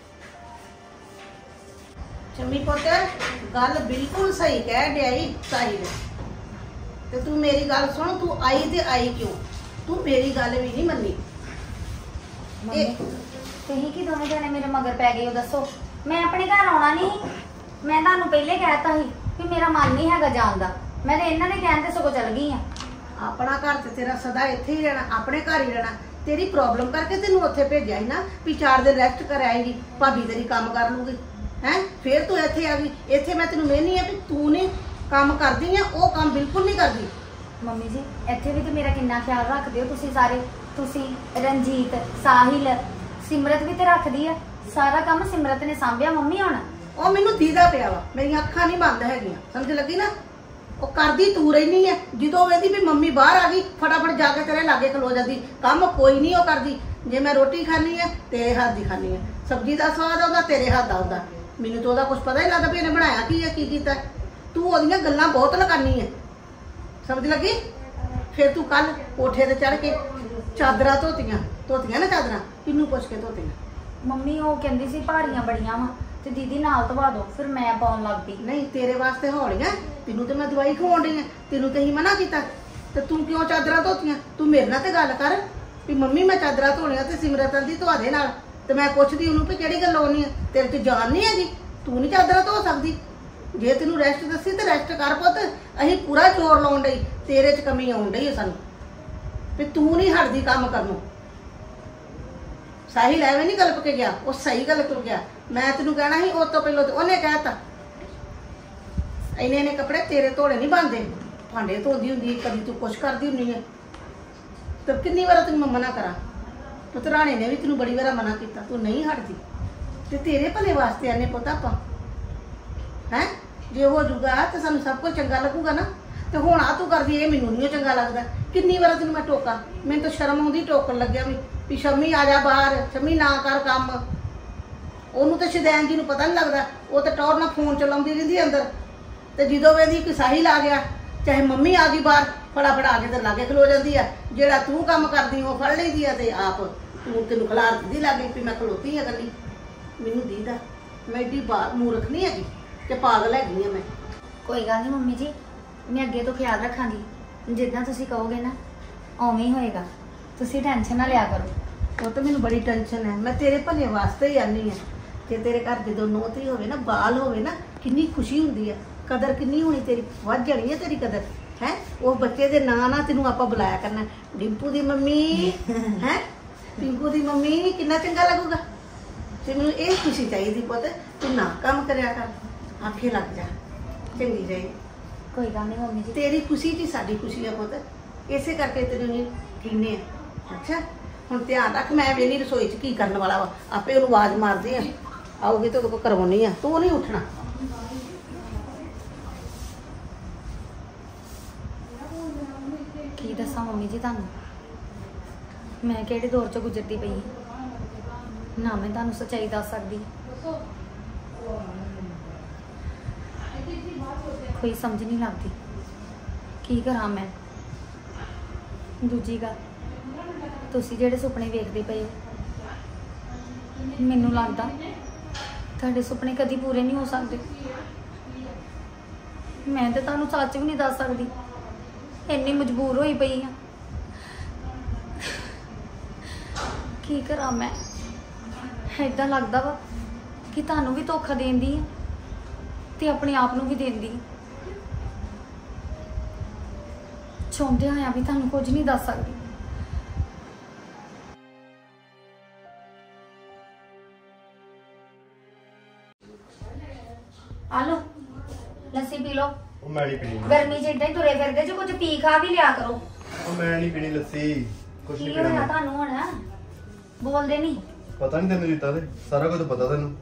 ਚੰਮੀ ਪੁੱਤ ਗੱਲ ਬਿਲਕੁਲ ਸਹੀ ਕਹਿ ਡਿਆਈ ਸਾਹਿਲ, ਤੇ ਤੂੰ ਮੇਰੀ ਗੱਲ ਸੁਣ, ਤੂੰ ਆਈ ਤੇ ਆਈ ਕਿਉਂ? ਤੂੰ ਮੇਰੀ ਗੱਲ ਵੀ ਨਹੀਂ ਮੰਨੀ। ਮੰਮੀ ਤੁਸੀਂ ਕੀ ਦੋਵੇਂ ਜਣੇ ਮੇਰੇ ਮਗਰ ਪੈ ਗਏ ਹੋ ਦੱਸੋ? ਮੈਂ ਆਪਣੇ ਘਰ ਆਉਣਾ ਨਹੀਂ, ਮੈਂ ਤੁਹਾਨੂੰ ਪਹਿਲੇ ਕਹਿਤਾ ਸੀ ਕਿ ਮੇਰਾ ਮਨ ਨਹੀਂ ਹੈਗਾ ਜਾਣ ਦਾ, ਮੈਂ ਤੇ ਇਹਨਾਂ ਦੇ ਕਹਿਣ ਤੇ ਸਗੋਂ ਚੱਲ ਗਈ ਆ। ਆਪਣਾ ਘਰ ਤੇ ਤੇਰਾ ਸਦਾ ਇੱਥੇ ਹੀ ਰਹਿਣਾ, ਆਪਣੇ ਘਰ ਹੀ ਰਹਿਣਾ। ਤੇਰੀ ਪ੍ਰੋਬਲਮ ਕਰਕੇ ਤੈਨੂੰ ਉੱਥੇ ਭੇਜਿਆ ਸੀ ਨਾ ਵੀ ਚਾਰ ਦਿਨ ਰੈਸਟ ਕਰ ਆਏਗੀ, ਭਾਬੀ ਤੇਰੀ ਕੰਮ ਕਰ ਲੂਗੀ ਹੈ। ਫੇਰ ਤੂੰ ਇੱਥੇ ਆ ਗਈ, ਇੱਥੇ ਮੈਂ ਤੈਨੂੰ ਮਿਹਨੀ ਆ ਵੀ ਤੂੰ ਨੇ ਕੰਮ ਕਰਦੀ ਆ, ਉਹ ਕੰਮ ਬਿਲਕੁਲ ਨਹੀਂ ਕਰਦੀ। ਮੰਮੀ ਜੀ ਇੱਥੇ ਵੀ ਤੇ ਮੇਰਾ ਕਿੰਨਾ ਖਿਆਲ ਰੱਖਦੇ ਹੋ ਤੁਸੀਂ ਸਾਰੇ, ਤੁਸੀਂ ਰਣਜੀਤ, ਸਾਹਿਲ, ਸਿਮਰਤ ਵੀ ਤੇ ਰੱਖਦੀ ਆ, ਸਾਰਾ ਕੰਮ ਸਿਮਰਤ ਨੇ ਸਾਂਭਿਆ ਮੰਮੀ। ਹੁਣ ਉਹ ਮੈਨੂੰ ਦੀਦਾ ਪਿਆ ਵਾ, ਮੇਰੀਆਂ ਅੱਖਾਂ ਨਹੀਂ ਬੰਦ ਹੈਗੀਆਂ, ਸਮਝ ਲੱਗੀ ਨਾ? ਉਹ ਕਰਦੀ ਤੂੰ ਰਹਿਨੀ ਹੈ, ਜਦੋਂ ਵੇਂਦੀ ਵੀ ਮੰਮੀ ਬਾਹਰ ਆ ਗਈ ਫਟਾਫਟ ਜਾ ਕੇ ਤੇਰੇ ਲਾਗੇ ਖਲੋ ਜਾਂਦੀ, ਕੰਮ ਕੋਈ ਨਹੀਂ ਉਹ ਕਰਦੀ। ਜੇ ਮੈਂ ਰੋਟੀ ਖਾਣੀ ਹੈ ਤੇਰੇ ਹੱਥ ਦੀ ਖਾਣੀ ਹੈ, ਸਬਜ਼ੀ ਦਾ ਸਵਾਦ ਆਉਂਦਾ ਤੇਰੇ ਹੱਥ ਦਾ ਆਉਂਦਾ, ਮੈਨੂੰ ਤਾਂ ਉਹਦਾ ਕੁਝ ਪਤਾ ਹੀ ਲੱਗਦਾ ਵੀ ਇਹਨੇ ਬਣਾਇਆ ਕੀ ਹੈ ਕੀ ਕੀਤਾ। ਤੂੰ ਉਹਦੀਆਂ ਗੱਲਾਂ ਬਹੁਤ ਲਗਾਨੀ ਹੈ, ਸਮਝ ਲੱਗੀ? ਫਿਰ ਤੂੰ ਕੱਲ ਕੋਠੇ ਤੇ ਚੜ ਕੇ ਚਾਦਰਾਂ ਧੋਤੀਆਂ ਧੋਤੀਆਂ ਨਾ ਚਾਦਰਾਂ, ਕਿਹਨੂੰ ਪੁੱਛ ਕੇ ਧੋਤੀਆਂ? ਮੰਮੀ ਉਹ ਕਹਿੰਦੀ ਸੀ ਭਾਰੀਆਂ ਬੜੀਆਂ ਵਾ ਤੇ ਦੀਦੀ ਨਾਲ ਧਵਾ ਦੋ, ਫਿਰ ਮੈਂ ਪਾਉਣ ਲੱਗ ਪਈ। ਨਹੀਂ ਤੇਰੇ ਵਾਸਤੇ ਹੌਲੀਆਂ, ਤੈਨੂੰ ਤੇ ਮੈਂ ਦਵਾਈ ਖਵਾਉਣ ਡਈ ਆ, ਤੈਨੂੰ ਤੇ ਹੀ ਮਨਾ ਕੀਤਾ, ਤੇ ਤੂੰ ਕਿਉਂ ਚਾਦਰਾਂ ਧੋਤੀਆਂ? ਤੂੰ ਮੇਰੇ ਨਾਲ ਤੇ ਗੱਲ ਕਰ। ਵੀ ਮੰਮੀ ਮੈਂ ਚਾਦਰਾਂ ਧੋਣੀਆਂ ਤੇ ਸਿਮਰਤ ਦੀ ਧਵਾ ਦੇ ਨਾਲ, ਤੇ ਮੈਂ ਪੁੱਛਦੀ ਉਹਨੂੰ ਵੀ ਕਿਹੜੀ ਗੱਲ ਹੋਣੀ ਹੈ, ਤੇਰੇ ਚ ਜਾਨ ਨਹੀਂ ਹੈਗੀ, ਤੂੰ ਨਹੀਂ ਚਾਦਰਾਂ ਧੋ ਸਕਦੀ? ਜੇ ਤੈਨੂੰ ਰੈਸਟ ਦੱਸੀ ਤੇ ਰੈਸਟ ਕਰ ਪੁੱਤ, ਅਸੀਂ ਪੂਰਾ ਜ਼ੋਰ ਲਾਉਣ ਡਈ, ਤੇਰੇ ਚ ਕਮੀ ਆਉਣ ਡਈ ਹੈ ਸਾਨੂੰ, ਤੇ ਤੂੰ ਨਹੀਂ ਹਟਦੀ ਕੰਮ ਕਰਨੋਂ। ਸਾਹਿਲ ਐਵੇਂ ਨਹੀਂ ਗਲਪ ਕੇ ਗਿਆ, ਉਹ ਸਹੀ ਗੱਲ ਕਰ ਗਿਆ। ਮੈਂ ਤੈਨੂੰ ਕਹਿਣਾ ਸੀ ਉਸ ਤੋਂ ਪਹਿਲਾਂ ਤੇ ਉਹਨੇ ਕਹਿਤਾ ਇੰਨੇ ਨੇ ਕੱਪੜੇ ਤੇਰੇ ਧੋਣੇ ਨਹੀਂ ਬਣਦੇ, ਭਾਂਡੇ ਧੋਂਦੀ ਹੁੰਦੀ, ਕਦੀ ਤੂੰ ਕੁਛ ਕਰਦੀ ਹੁੰਦੀ ਹੈ, ਤੇ ਕਿੰਨੀ ਵਾਰ ਤੈਨੂੰ ਮੈਂ ਮਨਾ ਕਰਾਂ? ਪੁੱਤ ਰਾਣੇ ਨੇ ਵੀ ਤੈਨੂੰ ਬੜੀ ਵਾਰ ਮਨਾ ਕੀਤਾ, ਤੂੰ ਨਹੀਂ ਹਟਦੀ, ਤੇ ਤੇਰੇ ਭਲੇ ਵਾਸਤੇ ਆਨੇ ਪੁੱਤ ਆਪਾਂ ਹੈ। ਜੇ ਹੋ ਜੂਗਾ ਤੇ ਸਾਨੂੰ ਸਭ ਕੁਝ ਚੰਗਾ ਲੱਗੂਗਾ ਨਾ, ਤੇ ਹੁਣ ਆ ਤੂੰ ਕਰਦੀ ਇਹ ਮੈਨੂੰ ਨਹੀਂ ਚੰਗਾ ਲੱਗਦਾ। ਕਿੰਨੀ ਵਾਰ ਤੈਨੂੰ ਮੈਂ ਟੋਕਾਂ, ਮੈਨੂੰ ਤਾਂ ਸ਼ਰਮ ਆਉਂਦੀ ਟੋਕਣ ਲੱਗਿਆ ਵੀ ਵੀ ਸ਼ੰਮੀ ਆ ਜਾ ਬਾਹਰ, ਸ਼ੰਮੀ ਨਾ ਕਰ ਕੰਮ। ਉਹਨੂੰ ਤਾਂ ਸ਼ਦੈਨ ਜੀ ਨੂੰ ਪਤਾ ਨਹੀਂ ਲੱਗਦਾ, ਉਹ ਤਾਂ ਟੌਰ ਨਾਲ ਫੋਨ ਚਲਾਉਂਦੀ ਰਹਿੰਦੀ ਅੰਦਰ, ਤੇ ਜਦੋਂ ਵੇਂਦੀ ਕਿ ਸਾਹਿਲ ਆ ਗਿਆ, ਚਾਹੇ ਮੰਮੀ ਆ ਗਈ ਬਾਹਰ, ਫਟਾਫਟ ਆ ਕੇ ਤੇ ਲਾਗੇ ਖਲੋ ਜਾਂਦੀ ਆ। ਜਿਹੜਾ ਤੂੰ ਕੰਮ ਕਰਦੀ ਉਹ ਫੜ ਲਈਦੀ ਆ, ਤੇ ਆਪ ਤੂੰ ਤੈਨੂੰ ਖਲਾਰ ਦਿੰਦੀ ਲੱਗੇ ਵੀ ਮੈਂ ਖਲੋਤੀ ਆ ਗੱਲੀ। ਮੈਨੂੰ ਦੀਦਾ ਮੈਂ ਏਡੀ ਬਾਤ ਮੂਰਖ ਨਹੀਂ ਹੈਗੀ ਤੇ ਪਾਗਲ ਹੈਗੀ ਆ ਮੈਂ। ਕੋਈ ਗੱਲ ਨਹੀਂ ਮੰਮੀ ਜੀ, ਮੈਂ ਅੱਗੇ ਤੋਂ ਖਿਆਲ ਰੱਖਾਂਗੀ, ਜਿੱਦਾਂ ਤੁਸੀਂ ਕਹੋਗੇ ਨਾ ਉਵੇਂ ਹੀ ਹੋਏਗਾ, ਤੁਸੀਂ ਟੈਨਸ਼ਨ ਨਾ ਲਿਆ ਕਰੋ। ਉਹ ਤਾਂ ਮੈਨੂੰ ਬੜੀ ਟੈਨਸ਼ਨ ਹੈ, ਮੈਂ ਤੇਰੇ ਭਲੇ ਵਾਸਤੇ ਹੀ ਆਨੀ ਆ। ਜੇ ਤੇਰੇ ਘਰ ਜਦੋਂ ਨੋਤੀ ਹੋਵੇ ਨਾ, ਬਾਲ ਹੋਵੇ ਨਾ, ਕਿੰਨੀ ਖੁਸ਼ੀ ਹੁੰਦੀ ਹੈ, ਕਦਰ ਕਿੰਨੀ ਹੋਣੀ ਤੇਰੀ, ਵੱਧ ਜਾਣੀ ਹੈ ਤੇਰੀ ਕਦਰ ਹੈ। ਉਹ ਬੱਚੇ ਦੇ ਨਾਂ ਨਾਲ ਤੈਨੂੰ ਆਪਾਂ ਬੁਲਾਇਆ ਕਰਨਾ, ਡਿੰਪੂ ਦੀ ਮੰਮੀ ਹੈ, ਟਿੰਕੂ ਦੀ ਮੰਮੀ, ਕਿੰਨਾ ਚੰਗਾ ਲੱਗੂਗਾ। ਤੇ ਮੈਨੂੰ ਇਹ ਖੁਸ਼ੀ ਚਾਹੀਦੀ ਪੁੱਤ, ਤੂੰ ਨਾ ਕੰਮ ਕਰਿਆ ਕਰ, ਆਖੇ ਲੱਗ ਜਾ, ਚੰਗੀ ਰਹੀ। ਕੋਈ ਗੱਲ ਨਹੀਂ ਮੰਮੀ ਜੀ, ਤੇਰੀ ਖੁਸ਼ੀ ਜੀ ਸਾਡੀ ਖੁਸ਼ੀ ਆ ਪੁੱਤ, ਇਸੇ ਕਰਕੇ ਤੈਨੂੰ ਠੀਨੇ ਆ। ਅੱਛਾ ਹੁਣ ਧਿਆਨ ਰੱਖ, ਮੈਂ ਵੇਲੀ ਰਸੋਈ 'ਚ ਕੀ ਕਰਨ ਵਾਲਾ ਵਾ, ਆਪੇ ਉਹਨੂੰ ਆਵਾਜ਼ ਮਾਰਦੇ ਆ, ਆਉਗੀ ਤੇ ਉਹਦੇ ਕੋਲ ਕਰਵਾਉਣੀ ਆ, ਤੂੰ ਨਹੀਂ ਉੱਠਣਾ। ਕੀ ਦੱਸਾਂ ਮੰਮੀ ਜੀ ਤੁਹਾਨੂੰ, ਮੈਂ ਕਿਹੜੇ ਦੌਰ 'ਚ ਗੁਜ਼ਰਦੀ ਪਈ ਨਾ, ਮੈਂ ਤੁਹਾਨੂੰ ਸੱਚਾਈ ਦੱਸ ਸਕਦੀ, ਕੋਈ ਸਮਝ ਨਹੀਂ ਲੱਗਦੀ ਕੀ ਕਰਾਂ ਮੈਂ। ਦੂਜੀ ਗੱਲ, ਤੁਸੀਂ ਜਿਹੜੇ ਸੁਪਨੇ ਵੇਖਦੇ ਪਏ, ਮੈਨੂੰ ਲੱਗਦਾ ਤੁਹਾਡੇ ਸੁਪਨੇ ਕਦੀ ਪੂਰੇ ਨਹੀਂ ਹੋ ਸਕਦੇ। ਮੈਂ ਤਾਂ ਤੁਹਾਨੂੰ ਸੱਚ ਵੀ ਨਹੀਂ ਦੱਸ ਸਕਦੀ, ਇੰਨੀ ਮਜਬੂਰ ਹੋਈ ਪਈ ਆ। ਕੀ ਕਰਾਂ ਮੈਂ, ਏਦਾਂ ਲੱਗਦਾ ਵਾ ਕਿ ਤੁਹਾਨੂੰ ਵੀ ਧੋਖਾ ਦੇਂਦੀ ਆ ਤੇ ਆਪਣੇ ਆਪ ਨੂੰ ਵੀ ਦੇਂਦੀ। ਚਾਹੁੰਦੇ ਹੋਇਆ ਵੀ ਤੁਹਾਨੂੰ ਕੁਝ ਨਹੀਂ ਦੱਸ ਸਕਦੀ। ਆਲੋ ਲੱਸੀ ਪੀ ਲਓ, ਉਹ ਮੈਂ ਨਹੀਂ ਪੀਣੀ, ਗਰਮੀ ਚ ਏਦਾਂ ਹੀ ਤੁਰੇ ਫਿਰਦੇ ਜੋ, ਕੁਝ ਪੀ ਖਾ ਵੀ ਲਿਆ ਕਰੋ। ਉਹ ਮੈਂ ਨਹੀਂ ਪੀਣੀ ਲੱਸੀ, ਕੁਛ ਨਹੀਂ ਕੀ ਹੋਇਆ ਪੀਣਾ। ਤੁਹਾਨੂੰ ਹੁਣ, ਬੋਲਦੇ ਨਹੀਂ? ਪਤਾ ਨਹੀਂ ਤੈਨੂੰ ਦਿੱਤਾ ਤੇ ਸਾਰਾ ਕੁਝ ਪਤਾ ਤੈਨੂੰ।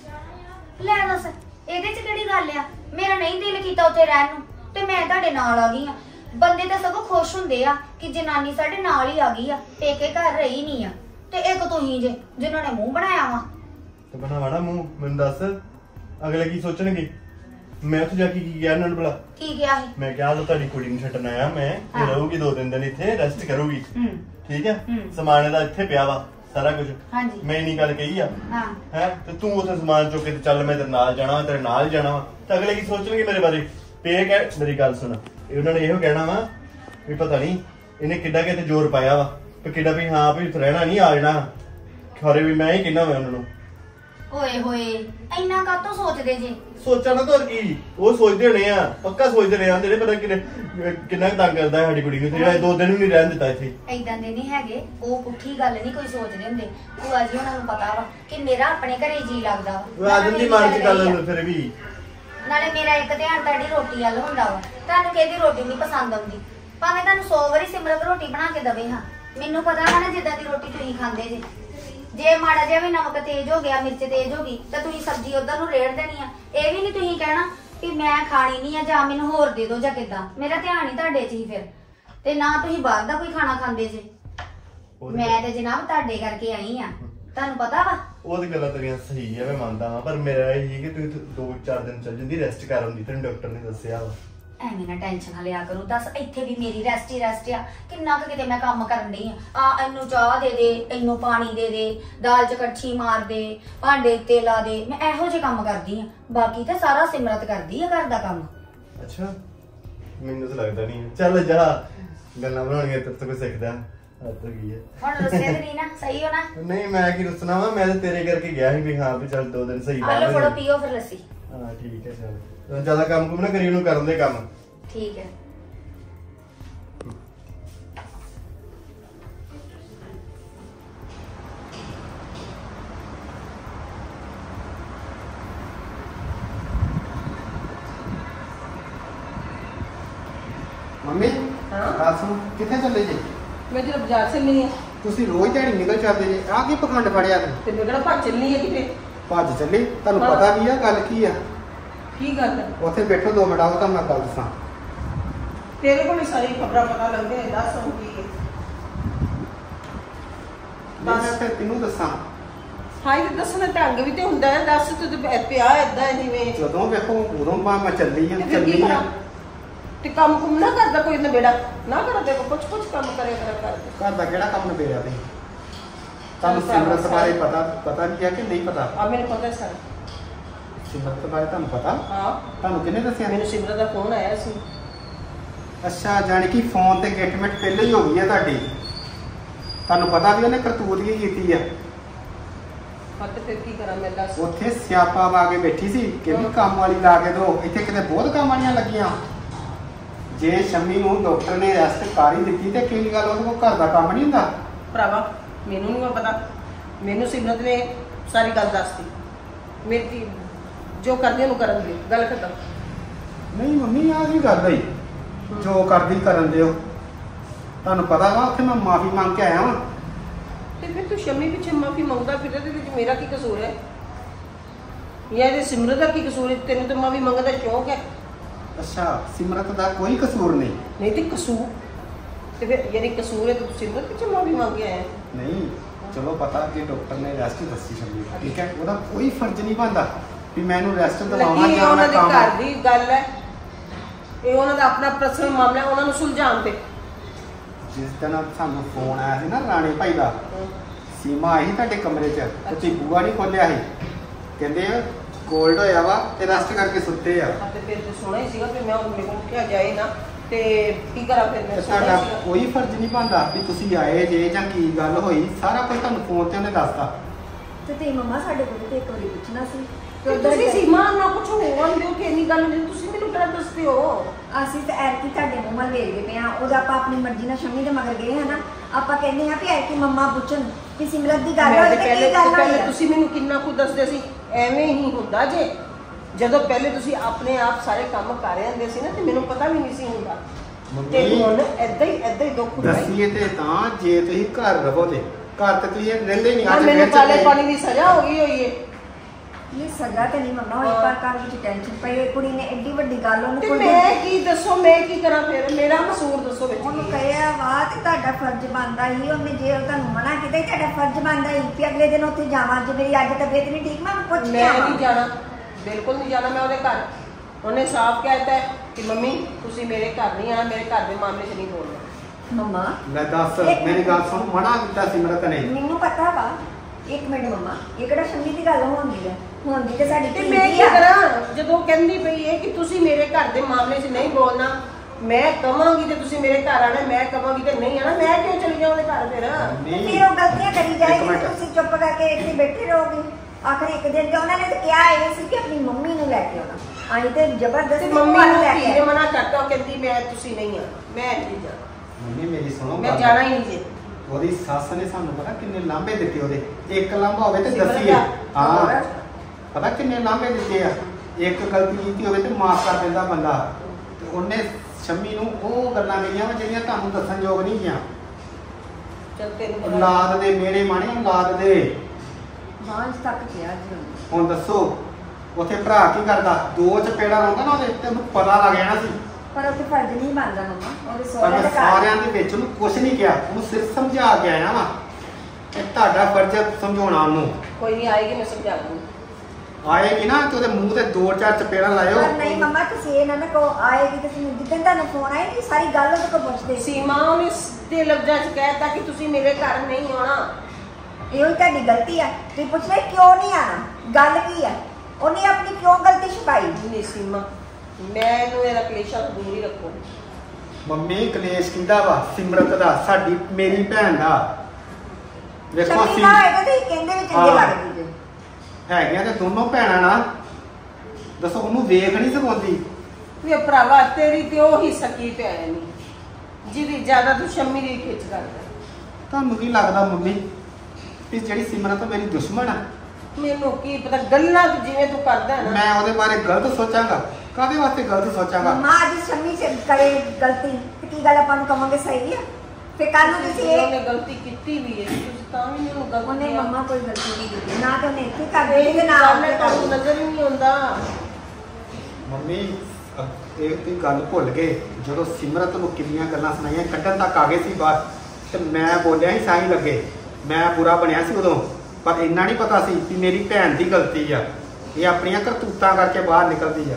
ਲੈ ਦੱਸ, ਇਹਦੇ ਚ ਕਿਹੜੀ ਗੱਲ ਆ? ਮੇਰਾ ਨਹੀਂ ਦਿਲ ਕੀਤਾ ਉੱਥੇ ਰਹਿਣ ਨੂੰ ਤੇ ਮੈਂ ਤੁਹਾਡੇ ਨਾਲ ਆ ਗਈ ਆ। ਬੰਦੇ ਤਾਂ ਸਗੋਂ ਖੁਸ਼ ਹੁੰਦੇ ਆ ਕਿ ਜਨਾਨੀ ਸਾਡੇ ਨਾਲ ਹੀ ਆ ਗਈ ਆ, ਪੇਕੇ ਘਰ ਰਹੀ ਨਹੀਂ ਆ, ਤੇ ਇੱਕ ਤੁਸੀਂ ਜੇ ਜਿਨ੍ਹਾਂ ਨੇ ਮੂੰਹ ਬਣਾਇਆ ਵਾ। ਤੇ ਬਣਾਵਾਣਾ ਮੂੰਹ, ਮੈਨੂੰ ਦੱਸ ਅਗਲੇ ਕੀ ਸੋਚਣਗੇ? ਮੈਂ ਉੱਥੇ ਜਾ ਕੇ ਕੀ ਕਿਹਾ ਉਹਨਾਂ ਨੂੰ ਭਲਾ? ਕੀ ਕਿਹਾ ਸੀ? ਮੈਂ ਕਿਹਾ ਲੋ ਤੁਹਾਡੀ ਕੁੜੀ ਨੂੰ ਛੱਡਣ ਆਇਆ ਮੈਂ, ਤੇ ਰਹੂਗੀ ਦੋ ਤਿੰਨ ਦਿਨ ਇੱਥੇ, ਰੈਸਟ ਕਰੂਗੀ, ਹੂੰ ਠੀਕ ਹੈ, ਹੂੰ। ਸਮਾਨ ਦਾ ਇੱਥੇ ਪਿਆ ਵਾ ਸਾਰਾ ਕੁਝ, ਹਾਂਜੀ ਮੈਂ ਇੰਨੀ ਗੱਲ ਕਹੀ ਆ ਹਾਂ। ਹੈ, ਤੇ ਤੂੰ ਉੱਥੇ ਸਮਾਨ ਚੁੱਕ ਕੇ ਤੇ ਚੱਲ ਮੈਂ ਤੇਰੇ ਨਾਲ ਜਾਣਾ, ਤੇਰੇ ਨਾਲ ਜਾਣਾ ਵਾ, ਤਾਂ ਅਗਲੇ ਕੀ ਸੋਚਣਗੇ ਮੇਰੇ ਬਾਰੇ? ਤੇ ਕਹਿ ਮੇਰੀ ਗੱਲ ਸੁਣ, ਉਹਨਾਂ ਨੇ ਇਹੋ ਕਹਿਣਾ ਵਾ ਵੀ ਪਤਾ ਨਹੀਂ ਇਹਨੇ ਕਿੱਡਾ ਕਿਤੇ ਜ਼ੋਰ ਪਾਇਆ ਵਾ, ਤੇ ਕਿੱਡਾ ਵੀ ਹਾਂ ਵੀ ਉੱਥੇ ਰਹਿਣਾ ਨਹੀਂ, ਆ ਜਾਣਾ ਖਰੇ, ਵੀ ਮੈਂ ਹੀ ਕਹਿਣਾ ਵਾ ਉਹਨਾਂ ਨੂੰ। ਓਏ ਹੋਏ, ਇੰਨਾ ਕਾਤੋਂ ਸੋਚਦੇ ਜੇ? ਸੋਚਾਂ ਨਾ ਤਾਂ ਕੀ, ਉਹ ਸੋਚਦੇ ਹੋਣੇ ਆ, ਪੱਕਾ ਸੋਚਦੇ ਰਹੇ ਆ, ਤੇਰੇ ਪਤਾ ਕਿੰਨੇ ਕਿੰਨਾ ਤੰਗ ਕਰਦਾ ਸਾਡੀ ਕੁੜੀ ਨੂੰ, ਜਿਹੜਾ ਦੋ ਦਿਨ ਵੀ ਨਹੀਂ ਰਹਿਣ ਦਿੱਤਾ ਇੱਥੇ। ਏਦਾਂ ਦੇ ਨਹੀਂ ਹੈਗੇ, ਉਹ ਪੁੱਠੀ ਗੱਲ ਨਹੀਂ ਕੋਈ ਸੋਚਦੇ ਹੁੰਦੇ। ਭੂਆ ਜੀ ਉਹਨਾਂ ਨੂੰ ਪਤਾ ਵਾ ਕਿ ਮੇਰਾ ਆਪਣੇ ਘਰੇ ਜੀ ਲੱਗਦਾ ਵਾ। ਉਹ ਆ ਜਾਂਦੀ ਮਨ ਚ ਗੱਲ ਫਿਰ ਵੀ। ਨਾਲੇ ਮੇਰਾ ਇੱਕ ਧਿਆਨ ਤੁਹਾਡੀ ਰੋਟੀ ਵੱਲ ਹੁੰਦਾ ਵਾ, ਤੁਹਾਨੂੰ ਕਿਹਦੀ ਰੋਟੀ ਨਹੀਂ ਪਸੰਦ ਆਉਂਦੀ, ਭਾਵੇਂ ਤੁਹਾਨੂੰ ਸੌ ਵਾਰੀ ਸਿਮਰਤ ਰੋਟੀ ਬਣਾ ਕੇ ਦਵੇ, ਹਾਂ ਮੈਨੂੰ ਪਤਾ ਵਾ ਨਾ ਜਿੱਦਾਂ ਦੀ ਰੋਟੀ ਤੁਸੀਂ ਖਾਂਦੇ ਜੇ। ਜੇ ਮਾੜਾ ਜਿਹਾ ਵੀ ਨਮਕ ਤੇਜ਼ ਹੋ ਗਿਆ, ਮਿਰਚ ਤੇਜ਼ ਹੋ ਗਈ, ਤਾਂ ਤੁਸੀਂ ਸਬਜ਼ੀ ਉਧਰ ਨੂੰ ਰੇੜ ਦੇਣੀ ਆ। ਇਹ ਵੀ ਨਹੀਂ ਤੁਸੀਂ ਕਹਿਣਾ ਕਿ ਮੈਂ ਖਾਣੀ ਨਹੀਂ ਆ ਜਾਂ ਮੈਨੂੰ ਹੋਰ ਦੇ ਦਿਓ ਜਾਂ ਕਿੱਦਾਂ। ਮੇਰਾ ਧਿਆਨ ਹੀ ਤੁਹਾਡੇ 'ਚ ਹੀ ਫਿਰ, ਤੇ ਨਾ ਤੁਸੀਂ ਬਾਹਰ ਦਾ ਕੋਈ ਖਾਣਾ ਖਾਂਦੇ ਜੇ। ਮੈਂ ਤੇ ਜਨਾਬ ਤੁਹਾਡੇ ਕਰਕੇ ਆਈ ਆ, ਤੁਹਾਨੂੰ ਪਤਾ ਵਾ। ਉਹ ਤੇ ਗੱਲਾਂ ਤੇਰੀਆਂ ਸਹੀ ਆ, ਮੈਂ ਮੰਨਦਾ ਹਾਂ, ਪਰ ਮੇਰਾ ਇਹ ਹੀ ਕਿ ਤੂੰ ਦੋ ਚਾਰ ਦਿਨ ਚੱਲ ਜਾਂਦੀ, ਰੈਸਟ ਕਰ ਆਉਂਦੀ, ਤੈਨੂੰ ਡਾਕਟਰ ਨੇ ਦੱਸਿਆ ਵਾ। ਐਵੇਂ ਨਾ ਟੈਨਸ਼ਨ ਨਾ ਲਿਆ ਕਰੋ, ਦੱਸ ਇੱਥੇ ਵੀ ਮੇਰੀ ਰੈਸਟ ਹੀ ਰੈਸਟ ਆ। ਕਿੰਨਾ ਕੁ ਕਿਤੇ ਮੈਂ ਕੰਮ ਕਰਨ ਡਈ ਆ, ਆ ਇਹਨੂੰ ਚਾਹ ਦੇ ਦੇ, ਇਹਨੂੰ ਪਾਣੀ ਦੇ ਦੇ, ਦਾਲ ਚ ਕੜਛੀ ਮਾਰ ਦੇ, ਭਾਂਡੇ ਉੱਤੇ ਲਾ ਦੇ, ਮੈਂ ਇਹੋ ਜਿਹੇ ਕੰਮ ਕਰਦੀ ਆ। ਬਾਕੀ ਤਾਂ ਸਾਰਾ ਸਿਮਰਤ ਕਰਦੀ ਆ ਘਰ ਦਾ ਕੰਮ। ਅੱਛਾ, ਮੈਨੂੰ ਤਾਂ ਲੱਗਦਾ ਨਹੀਂ। ਚੱਲ ਜਾ, ਗੱਲਾਂ ਬਣਾਉਣੀਆਂ ਤੇਰੇ ਤੋਂ ਕੋਈ ਸਿੱਖਦਾ। ਹੱਦ ਹੋ ਗਈ ਹੈ ਹੁਣ ਰੁੱਸੇ ਤੇ ਨਹੀਂ ਨਾ, ਸਹੀ ਹੋ ਨਾ? ਨਹੀਂ ਮੈਂ ਕੀ ਰੁੱਸਣਾ ਵਾ, ਮੈਂ ਤਾਂ ਤੇਰੇ ਕਰਕੇ ਗਿਆ ਸੀ ਵੀ ਹਾਂ ਵੀ ਚੱਲ ਦੋ ਦਿਨ ਸਹੀ ਆ ਲਓ ਫੜੋ, ਪੀਓ ਫਿਰ ਲੱਸੀ। ਹਾਂ ਠੀਕ ਹੈ ਚੱਲ ਜਿਆਦਾ ਕੰਮ ਕੁਮ ਨਾ ਕਰੀ, ਉਹਨੂੰ ਕਰਨ ਦੇ ਕੰਮ। ਠੀਕ ਹੈ। ਮੰਮੀ ਹਾਂ ਦੱਸੋ ਕਿੱਥੇ ਚੱਲੇ ਜੀ? ਮੈਂ ਜਿਹੜਾ ਬਾਜ਼ਾਰ ਚੱਲਣੀ ਹੈ ਤੁਸੀਂ ਰੋਜ਼ ਦਿਹਾੜੀ ਨਿਕਲ ਜਾਂਦੇ ਜੀ, ਆਹ ਕੀ ਪਖੰਡ ਫੜਿਆ ਤੇ ਤੇ ਮੈਂ ਕਿਹੜਾ ਭੱਜ ਚੱਲਣੀ ਹੈ ਕਿਤੇ। ਭੱਜ ਚੱਲੇ? ਤੁਹਾਨੂੰ ਹਾਂ। ਪਤਾ ਵੀ ਆ ਗੱਲ ਕੀ ਆ? ਕੀ ਗੱਲ ਹੈ? ਉੱਥੇ ਬੈਠੋ ਦੋ ਮਿੰਟ, ਆਓ ਤਾਂ ਮੈਂ ਗੱਲ ਦੱਸਾਂ। ਤੇਰੇ ਕੋਲ ਹੀ ਸਾਰੀ ਖਬਰਾਂ ਪਤਾ ਲੱਗਦੇ ਨੇ, ਦੱਸ ਹੁਣ ਕੀ ਹੈ। ਮੈਂ ਫਿਰ ਤੈਨੂੰ ਦੱਸਾਂ, ਹਾਈ ਤੇ ਦੱਸਣਾ ਢੰਗ ਵੀ ਤੇ ਹੁੰਦਾ ਹੈ, ਦੱਸ ਤੂੰ ਤੇ ਪਿਆ ਏਦਾਂ ਜਿਵੇਂ ਜਦੋਂ ਵੇਖੋ ਉਦੋਂ ਪਾ ਮੈਂ ਚੱਲੀ ਆ ਤੇ ਫਿਰ ਚੱਲੀ ਕੀ ਆ। ਕਰਾਂ? ਤੇ ਕੰਮ ਕੁਮ ਨਾ ਕਰਦਾ ਕੋਈ ਨਵੇੜਾ ਨਾ ਕਰਦਾ, ਤੇ ਕੁਛ ਕੁਛ ਕੰਮ ਕਰਿਆ ਕਰਿਆ ਕਰਦੇ। ਘਰ ਦਾ ਕਿਹੜਾ ਕੰਮ ਨਿਬੇੜਿਆ ਤੇ? ਤੁਹਾਨੂੰ ਚੱਲ ਸਿਮਰਤ ਸਾਰਾ- ਬਾਰੇ ਪਤਾ ਪਤਾ ਵੀ ਆ ਕਿ ਨਹੀਂ ਪਤਾ? ਆ ਮੈਨੂੰ ਪਤਾ ਸਾਰਾ। ਸਿਮਰਤ ਬਾਰੇ ਤੁਹਾਨੂੰ ਪਤਾ? ਹਾਂ ਤੁਹਾਨੂੰ ਕਿਹਨੇ ਦੱਸਿਆ? ਮੈਨੂੰ ਸਿਮਰਤ ਦਾ ਫੋਨ ਆਇਆ ਸੀ। ਅੱਛਾ, ਜਾਣੀ ਕਿ ਫੋਨ ਤੇ ਗਿਟਮਿਟ ਪਹਿਲਾਂ ਹੀ ਹੋ ਗਈ ਆ ਤੁਹਾਡੀ। ਤੁਹਾਨੂੰ ਪਤਾ ਵੀ ਉਹਨੇ ਕਰਤੂਤ ਕੀ ਕੀਤੀ ਆ? ਹਾਂ ਤੇ ਫਿਰ ਕੀ ਕਰਾਂ ਮੈਂ, ਦੱਸ। ਉੱਥੇ ਸਿਆਪਾ ਵਾ ਕੇ ਬੈਠੀ ਸੀ ਕਿ ਵੀ ਕੰਮ ਵਾਲੀ ਲਾ ਕੇ ਦੋ, ਇੱਥੇ ਕਿਤੇ ਬਹੁਤ ਕੰਮ ਵਾਲੀਆਂ ਲੱਗੀਆਂ। ਜੇ ਸ਼ੰਮੀ ਨੂੰ ਡਾਕਟਰ ਨੇ ਰੈਸਟ ਕਰ ਹੀ ਦਿੱਤੀ ਤੇ ਕੀ ਗੱਲ, ਉਹਦੇ ਕੋਲ ਘਰ ਦਾ ਕੰਮ ਨਹੀਂ ਹੁੰਦਾ? ਭਰਾਵਾ ਮੈਨੂੰ ਨਹੀਂ ਪਤਾ, ਮੈਨੂੰ ਸਿਮਰਤ ਨੇ ਸਾਰੀ ਗੱਲ ਦੱਸਤੀ। ਮੇਰੀ ਜੋ ਕਰਦੀ ਉਹਨੂੰ ਕਰਨ ਦੇ, ਗੱਲ ਖਤਮ। ਨਹੀਂ ਮੰਮੀ, ਆਹ ਕੀ ਗੱਲ ਹੋਈ? ਜੋ ਕਰਦੀ ਕਰਨ ਦਿਓ। ਤੁਹਾਨੂੰ ਪਤਾ ਵਾ ਉੱਥੇ ਮੈਂ ਮਾਫੀ ਮੰਗ ਕੇ ਆਇਆ ਵਾਂ। ਤੇ ਫਿਰ ਤੂੰ ਸ਼ਮੀ ਪਿੱਛੇ ਮਾਫੀ ਮੰਗਦਾ ਫਿਰਦਾ, ਤੇ ਵਿੱਚ ਮੇਰਾ ਕੀ ਕਸੂਰ ਹੈ? ਜਾਂ ਇਹਦੇ ਸਿਮਰਤ ਦਾ ਕੀ ਕਸੂਰ ਹੈ? ਤੈਨੂੰ ਤਾਂ ਮਾਫੀ ਮੰਗਣ ਦਾ ਸ਼ੌਕ ਹੈ। ਅੱਛਾ, ਸਿਮਰਤ ਦਾ ਕੋਈ ਕਸੂਰ ਨਹੀਂ? ਨਹੀਂ ਤੇ ਕਸੂਰ ਤੇ ਫਿਰ ਯਾਨੀ ਕਸੂਰ ਹੈ ਤੇ ਤੂੰ ਸਿਮਰਤ ਪਿੱਛੇ ਮਾਫੀ ਮੰਗ ਕੇ ਆਇਆ। ਨਹੀਂ ਚਲੋ ਪਤਾ ਕਿ ਡਾਕਟਰ ਨੇ ਰੈਸਟ ਦੱਸੀ ਸ਼ੰਮੀ ਨੂੰ, ਠੀਕ ਹੈ? ਉਹਦਾ ਕੋਈ ਫਰਜ਼ ਨਹੀਂ ਬਣਦਾ ਵੀ ਮੈਂ ਇਹਨੂੰ ਰੈਸਟ ਦਿਵਾਉਣਾ ਲੱਗੀ ਇਹ ਜਾਂ ਉਹਨਾਂ ਮੈਂ ਦੇ ਕੰਮ। ਘਰ ਦੀ ਗੱਲ ਹੈ, ਇਹ ਉਹਨਾਂ ਦਾ ਆਪਣਾ ਪਰਸਨਲ ਮਾਮਲਾ ਹੈ, ਉਹਨਾਂ ਨੂੰ ਸੁਲਝਾਉਣ ਤੇ। ਜਿਸ ਦਿਨ ਸਾਨੂੰ ਫੋਨ ਆਇਆ ਸੀ ਨਾ ਰਾਣੇ ਭਾਈ ਦਾ, ਸੀਮਾ ਆਈ ਤੁਹਾਡੇ ਕਮਰੇ 'ਚ, ਤੁਸੀਂ ਬੂਹਾ ਨਹੀਂ ਖੋਲਿਆ ਸੀ, ਕਹਿੰਦੇ ਕੋਲਡ ਹੋਇਆ ਵਾ ਤੇ ਰੈਸਟ ਕਰਕੇ ਸੁੱਤੇ ਆ। ਹਾਂ ਤੇ ਫਿਰ ਤੇ ਸੋਹਣਾ ਹੀ ਸੀਗਾ, ਫਿਰ ਮੈਂ ਉਹ ਮੇਰੇ ਕੋਲ ਕਿਹਾ ਜਾਏ ਨਾ ਤੇ ਕੀ ਕਰਾਂ, ਫਿਰ ਮੈਂ ਤੇ ਸੋਹਣਾ ਤੁਹਾਡਾ ਹੀ ਸੀਗਾ। ਕੋਈ ਫਰਜ਼ ਨਹੀਂ ਬਣਦਾ ਵੀ ਤੁਸੀਂ ਆਏ ਜੇ ਜਾਂ ਕੀ ਗੱਲ ਹੋਈ, ਸਾਰਾ ਕੁਝ ਤੁਹਾਨੂੰ ਫੋਨ ਤੇ ਉਹਨੇ ਦੱਸਤਾ। ਤੇ ਤੇ ਮੰਮਾ ਸਾਡੇ ਕੋਲ ਤੇ ਇੱਕ ਵਾਰੀ ਪੁੱਛਣਾ ਸੀ ਤੇ ਤੁਸੀਂ ਸੀਮਾ ਨਾ ਕੁਛ ਹੋਰ ਦਿਓ ਕਿ ਇੰਨੀ ਗੱਲ ਨਹੀਂ, ਤੁਸੀਂ ਮੈਨੂੰ ਕਿਹੜਾ ਦੱਸਦੇ ਹੋ? ਅਸੀਂ ਤਾਂ ਐਰਕੀ ਤੁਹਾਡੇ ਮੂੰਹ ਵੱਲ ਵੇਖਦੇ ਪਏ ਆ, ਉਹਦਾ ਆਪਾਂ ਆਪਣੀ ਮਰਜ਼ੀ ਨਾਲ ਸ਼ਮੀ ਦੇ ਮਗਰ ਗਏ ਹਨਾ। ਆਪਾਂ ਕਹਿੰਦੇ ਆ ਵੀ ਐਰਕੀ ਮੰਮਾ ਪੁੱਛਣ ਕਿ ਸਿਮਰਤ ਦੀ ਗੱਲ ਮੈਂ ਹੋਈ ਤੇ ਤੇ ਪਹਿਲੇ ਕੀ ਗੱਲ ਪਹਿਲੇ ਹੋਈ। ਤੁਸੀਂ ਮੈਨੂੰ ਕਿੰਨਾ ਕੁ ਦੱਸਦੇ ਸੀ, ਐਵੇਂ ਹੀ ਹੁੰਦਾ ਜੇ। ਜਦੋਂ ਪਹਿਲੇ ਤੁਸੀਂ ਆਪਣੇ ਆਪ ਸਾਰੇ ਕੰਮ ਕਰ ਰਹੇ ਹੁੰਦੇ ਸੀ ਨਾ, ਤੇ ਮੈਨੂੰ ਪਤਾ ਵੀ ਨਹੀਂ ਸੀ ਹੁੰਦਾ। ਤੇ ਹੁਣ ਏਦਾਂ ਹੀ ਏਦਾਂ ਹੀ ਦੁੱਖ ਹੁੰਦਾ ਹੈ। ਦੱਸੀਏ ਤੇ ਤਾਂ ਜੇ ਤੁਸੀਂ ਘਰ ਰਹੋ ਤੇ ਘਰ ਤੇ ਤੁਸੀਂ ਰਹਿੰਦੇ ਨਹੀਂ। ਯਾਰ ਮੈਨੂੰ ਕਾਲੇ ਪਾਣੀ ਦੀ ਸਜ਼ਾ ਹੋ ਗਈ ਹੋਈ ਹੈ। ਨਹੀਂ ਸਜ਼ਾ ਤੇ ਨਹੀਂ ਮੰਮਾ ਹੋਈ, ਪਰ ਘਰ ਵਿੱਚ ਟੈਨਸ਼ਨ ਪਈ। ਕੁੜੀ ਨੇ ਐਡੀ ਵੱਡੀ ਗੱਲ ਉਹਨੂੰ ਤੇ ਕੋਈ ਮੈਂ ਕੀ ਦੱਸੋ, ਮੈਂ ਕੀ ਕਰਾਂ ਫਿਰ? ਮੇਰਾ ਕਸੂਰ ਦੱਸੋ ਵਿੱਚ ਉਹਨੂੰ ਕੀ ਹੈ? ਕਹਿਆ ਵਾ ਤੇ ਤੁਹਾਡਾ ਫਰਜ਼ ਬਣਦਾ ਹੀ, ਉਹਨੇ ਜੇ ਉਹ ਤੁਹਾਨੂੰ ਮਨਾ ਕੀਤਾ ਤੁਹਾਡਾ ਫਰਜ਼ ਬਣਦਾ ਹੀ ਕਿ ਅਗਲੇ ਦਿਨ ਉੱਥੇ ਜਾਵਾਂ। ਜੇ ਮੇਰੀ ਅੱਜ ਤਬੀਅਤ ਨਹੀਂ ਠੀਕ, ਮੈਂ ਉਹਨੂੰ ਪੁੱਛ ਕੇ ਮੈਂ ਆਵਾਂ। ਨਹੀਂ ਜਾਣਾ, ਬਿਲਕੁਲ ਨਹੀਂ ਜਾਣਾ ਮੈਂ ਉਹਦੇ ਘਰ। ਉਹਨੇ ਸਾਫ਼ ਕਹਿ ਦਿੱਤਾ ਹੈ ਕਿ ਮੰਮੀ ਤੁਸੀਂ ਮੇਰੇ ਘਰ ਨਹੀਂ ਆਣਾ, ਮੇਰੇ ਘਰ ਦੇ ਮਾਮਲੇ 'ਚ ਨਹੀਂ ਬੋਲਣਾ। ਮੰਮਾ ਲੈ ਦੱਸ, ਇੱਕ ਮੇਰੀ ਗੱਲ ਸੁਣ, ਮਨਾ ਕੀਤਾ ਸਿਮਰਤ ਨੇ। ਮੈਨੂੰ ਪਤਾ ਵਾ, ਇੱਕ ਮਿੰਟ ਮੰਮਾ, ਇਹ ਕਿਹੜਾ ਸ਼ੰਮੀ ਦੀ ਗੱਲ ਹੁੰਦੀ ਹੈ? ਹੁੰਦੀ ਤੇ ਸਾਡੀ ਤੇ ਧੀ ਮੈਂ ਦੀ ਕੀ ਆ। ਕਰਾਂ ਜਦੋਂ ਕਹਿੰਦੀ ਪਈ ਹੈ ਕਿ ਤੁਸੀਂ ਮੇਰੇ ਘਰ ਦੇ ਮਾਮਲੇ 'ਚ ਨਹੀਂ ਬੋਲਣਾ? ਮੈਂ ਕਵਾਂਗੀ ਤੇ ਤੁਸੀਂ ਮੇਰੇ ਘਰ ਆਣਾ, ਮੈਂ ਕਵਾਂਗੀ ਤੇ ਨਹੀਂ ਆਣਾ। ਮੈਂ ਕਿਉਂ ਚਲੀ ਜਾਵਾਂ ਉਹਦੇ ਘਰ ਫਿਰ? ਤੇ ਫਿਰ ਉਹ ਗਲਤੀਆਂ ਕਰੀ ਇੱਕ ਜਾਏਗੀ ਮਿੰਟ। ਤੇ ਤੁਸੀਂ ਚੁੱਪ ਕਰਕੇ ਇੱਥੇ ਬੈਠੇ ਰਹੋਗੇ। ਆਖਰ ਇੱਕ ਦਿਨ ਤੇ ਉਹਨਾਂ ਨੇ ਤਾਂ ਕਿਹਾ ਇਹ ਸੀ ਕਿ ਆਪਣੀ ਮੰਮੀ ਨੂੰ ਲੈ ਕੇ ਆਉਣਾ, ਅਸੀਂ ਤੇ ਤੇ ਜ਼ਬਰਦਸਤੀ ਮੰਮੀ ਨੂੰ ਨੂੰ ਲੈ ਧੀ ਕੇ ਨੇ ਆਏ। ਮਨਾ ਕਰਤਾ, ਉਹ ਕਹਿੰਦੀ ਮੈਂ ਤੁਸੀਂ ਨਹੀਂ ਆਣਾ, ਮੈਂ ਨਹੀਂ ਜਾਣਾ, ਮੰਮੀ ਮੇਰੀ ਸੁਣੋ ਮੈਂ ਗੱਲ। ਜਾਣਾ ਹੀ ਨਹੀਂ ਜੇ। ਉਹਦੀ ਸੱਸ ਨੇ ਸਾਨੂੰ ਪਤਾ ਕਿੰਨੇ ਲਾਂਭੇ ਦਿੱਤੇ ਉਹਦੇ। ਇੱਕ ਲਾਂਭਾ ਹੋਵੇ ਤੇ ਸਿਮਰਤ ਦੱਸੀਏ। ਦਾ। ਹਾਂ ਪਤਾ ਕਿੰਨੇ ਲਾਂਭੇ ਦਿੱਤੇ ਆ। ਇੱਕ ਗਲਤੀ ਕੀਤੀ ਹੋਵੇ ਤੇ ਮਾਫ ਕਰ ਦਿੰਦਾ ਬੰਦਾ। ਤੇ ਉਹਨੇ ਸ਼ੰਮੀ ਨੂੰ ਉਹ ਗੱਲਾਂ ਕਹੀਆਂ ਵਾ ਜਿਹੜੀਆਂ ਤੁਹਾਨੂੰ ਦੱਸਣ ਯੋਗ ਨਹੀਂ ਗੀਆਂ। ਚੱਲ ਤੈਨੂੰ ਪਤਾ ਔਲਾਦ ਦੇ ਮੇਰੇ ਮਾਣੇ, ਔਲਾਦ ਦੇ। ਬਾਂਝ ਤੱਕ ਕਿਹਾ ਜੀ ਉਹਨੇ। ਹੁਣ ਦੱਸੋ ਉੱਥੇ ਭਰਾ ਕੀ ਕਰਦਾ? ਦੋ ਚਪੇੜਾ ਲਾਉਂਦਾ ਨਾ ਉਹਦੇ ਤੇ ਉਹਨੂੰ ਪਤਾ ਲੱਗ ਜਾਣਾ ਸੀ। ਪਰ ਉਹ ਤੇ ਫਰਜ਼ ਨਹੀਂ ਬਣਦਾ ਮੰਮਾ, ਉਹਦੇ ਪਰ ਸਹੁਰੇ ਮੈਂ ਦੇ ਘਰ। ਸਾਰਿਆਂ ਦੇ ਵਿੱਚ ਉਹਨੂੰ ਕੁਝ ਨਹੀਂ ਕਿਹਾ, ਉਹਨੂੰ ਸਿਰਫ ਸਮਝਾ ਕੇ ਆਇਆ ਵਾ। ਇਹ ਤੁਹਾਡਾ ਫਰਜ਼ ਹੈ ਸਮਝਾਉਣਾ ਉਹਨੂੰ। ਕੋਈ ਨਹੀਂ ਆਏਗੀ, ਮੈਂ ਸਮਝਾ ਦੂੰਗੀ। ਆਏਗੀ ਨਾ ਤੇ ਉਹਦੇ ਮੂੰਹ ਤੇ ਦੋ ਚਾਰ ਚਪੇੜਾ ਲਾਇਓ। ਪਰ ਨਹੀਂ ਮੰਮਾ, ਤੁਸੀਂ ਇਹ ਨਾ ਨਾ ਕਹੋ ਆਏਗੀ ਤੇ ਤੁਸੀਂ ਜਿੱਦਣ ਤੁਹਾਨੂੰ ਫੋਨ ਆਏ ਕਿ ਸਾਰੀ ਗੱਲ ਉਹਦੇ ਕੋਲ ਪੁੱਛਦੇ ਸੀ। ਸੀਮਾ ਉਹਨੇ ਸਿੱਧੇ ਲਫ਼ਜ਼ਾਂ 'ਚ ਕਹਿਤਾ ਕਿ ਤੁਸੀਂ ਮੇਰੇ ਘਰ ਨਹੀਂ ਆਉਣਾ। ਇਹੋ ਹੀ ਤੁਹਾਡੀ ਗਲਤੀ ਆ। ਤੁਸੀਂ ਪੁੱਛ ਰਹੇ ਕਿਉਂ ਨਹੀਂ ਆਣਾ, ਗੱਲ ਕੀ ਆ? ਉਹਨੇ ਆਪਣੀ ਕਿਉਂ ਗਲਤੀ ਛੁਪਾਈ? ਨਹੀਂ ਸੀਮਾ, ਮੈਂ ਇਹਨੂੰ ਇਹਦਾ ਕਲੇਸ਼ਾ ਤੋਂ ਦੂਰ ਹੀ ਰੱਖੋ। ਮੰਮੀ ਕਲੇਸ਼ ਕਿੰਦਾ ਵਾ ਸਿਮਰਤ ਦਾ ਸਾਡੀ ਮੇਰੀ ਭੈਣ ਦਾ ਵੇਖੋ ਸ਼ਮੀ ਅਸੀਂ ਨਾ ਹੋਏਗਾ ਤੇ ਕਹਿੰਦੇ ਵੀ ਚੰਗੇ ਹਾਂ। ਲੱਗਦੇ ਜੇ ਹੈਗੀਆਂ ਤੇ ਦੋਨੋਂ ਭੈਣਾਂ ਨਾ ਦੱਸੋ ਉਹਨੂੰ ਵੇਖ ਨਹੀਂ ਸਕਉਂਦੀ ਵੇ ਭਰਾਵਾ ਤੇਰੀ ਤੇ ਉਹੀ ਸਕੀ ਭੈਣ ਨਹੀਂ ਜਿਹਦੀ ਜ਼ਿਆਦਾ ਤੂੰ ਸ਼ੰਮੀ ਦੀ ਖਿੱਚ ਕਰਦਾ। ਤੁਹਾਨੂੰ ਕੀ ਲੱਗਦਾ ਮੰਮੀ ਕਿ ਜਿਹੜੀ ਸਿਮਰਤ ਮੇਰੀ ਦੁਸ਼ਮਣ ਆ ਮੈਨੂੰ ਕੀ ਪਤਾ ਗੱਲਾਂ ਤੇ ਜਿਵੇਂ ਤੂੰ ਕਰਦਾ ਹੈ ਨਾ ਮੈਂ ਉਹਦੇ ਬਾਰੇ ਗਲਤ ਸੋਚਾਂਗਾ ਕਾਹਦੇ ਵਾਸਤੇ ਗਲਤ ਸੋਚਾਂਗਾ ਮਾਂ ਅੱਜ ਸ਼ਮੀ ਸੇ ਕਰੇ ਗਲਤੀ ਤੇ ਕੀ ਗੱਲ ਆਪਾਂ ਨੂੰ ਕਵਾਂਗੇ ਸਹੀ ਆ ਫੇ ਕੱਲ ਨੂੰ ਤੁਸੀਂ ਇਹ ਉਹਨੇ ਗਲਤੀ ਕੀਤੀ ਵੀ ਹੈ ਤੁਸੀਂ ਤਾਂ ਵੀ ਮੈਨੂੰ ਗਲਤ ਉਹਨੇ ਕਿਹਾ। ਮੰਮਾ ਕੋਈ ਗਲਤੀ ਨਹੀਂ ਕੀਤੀ ਨਾ ਤੇ ਉਹਨੇ ਇੱਥੇ ਕਰ ਦਿੱਤੀ ਇਹ ਤੇ ਨਾ ਗੱਲ ਉਹਨੇ ਤੁਹਾਨੂੰ ਕਰ ਨਜ਼ਰ ਹੀ ਨਹੀਂ ਆਉਂਦਾ। ਮੰਮੀ ਅ- ਇਹ ਤੁਸੀਂ ਗੱਲ ਭੁੱਲ ਗਏ ਜਦੋਂ ਸਿਮਰਤ ਨੂੰ ਕਿੰਨੀਆਂ ਗੱਲਾਂ ਸੁਣਾਈਆਂ ਕੱਢਣ ਤੱਕ ਆ ਗਏ ਸੀ ਬਾਹਰ ਤੇ ਮੈਂ ਬੋਲਿਆ ਸੀ ਸਾਈਂ ਲੱਗੇ ਮੈਂ ਬੁਰਾ ਬਣਿਆ ਸੀ ਉਦੋਂ ਪਰ ਇੰਨਾ ਨਹੀਂ ਪਤਾ ਸੀ ਕਿ ਮੇਰੀ ਭੈਣ ਦੀ ਗਲਤੀ ਆ ਇਹ ਆਪਣੀਆਂ ਕਰਤੂਤਾਂ ਕਰਕੇ ਬਾਹਰ ਨਿਕਲਦੀ ਆ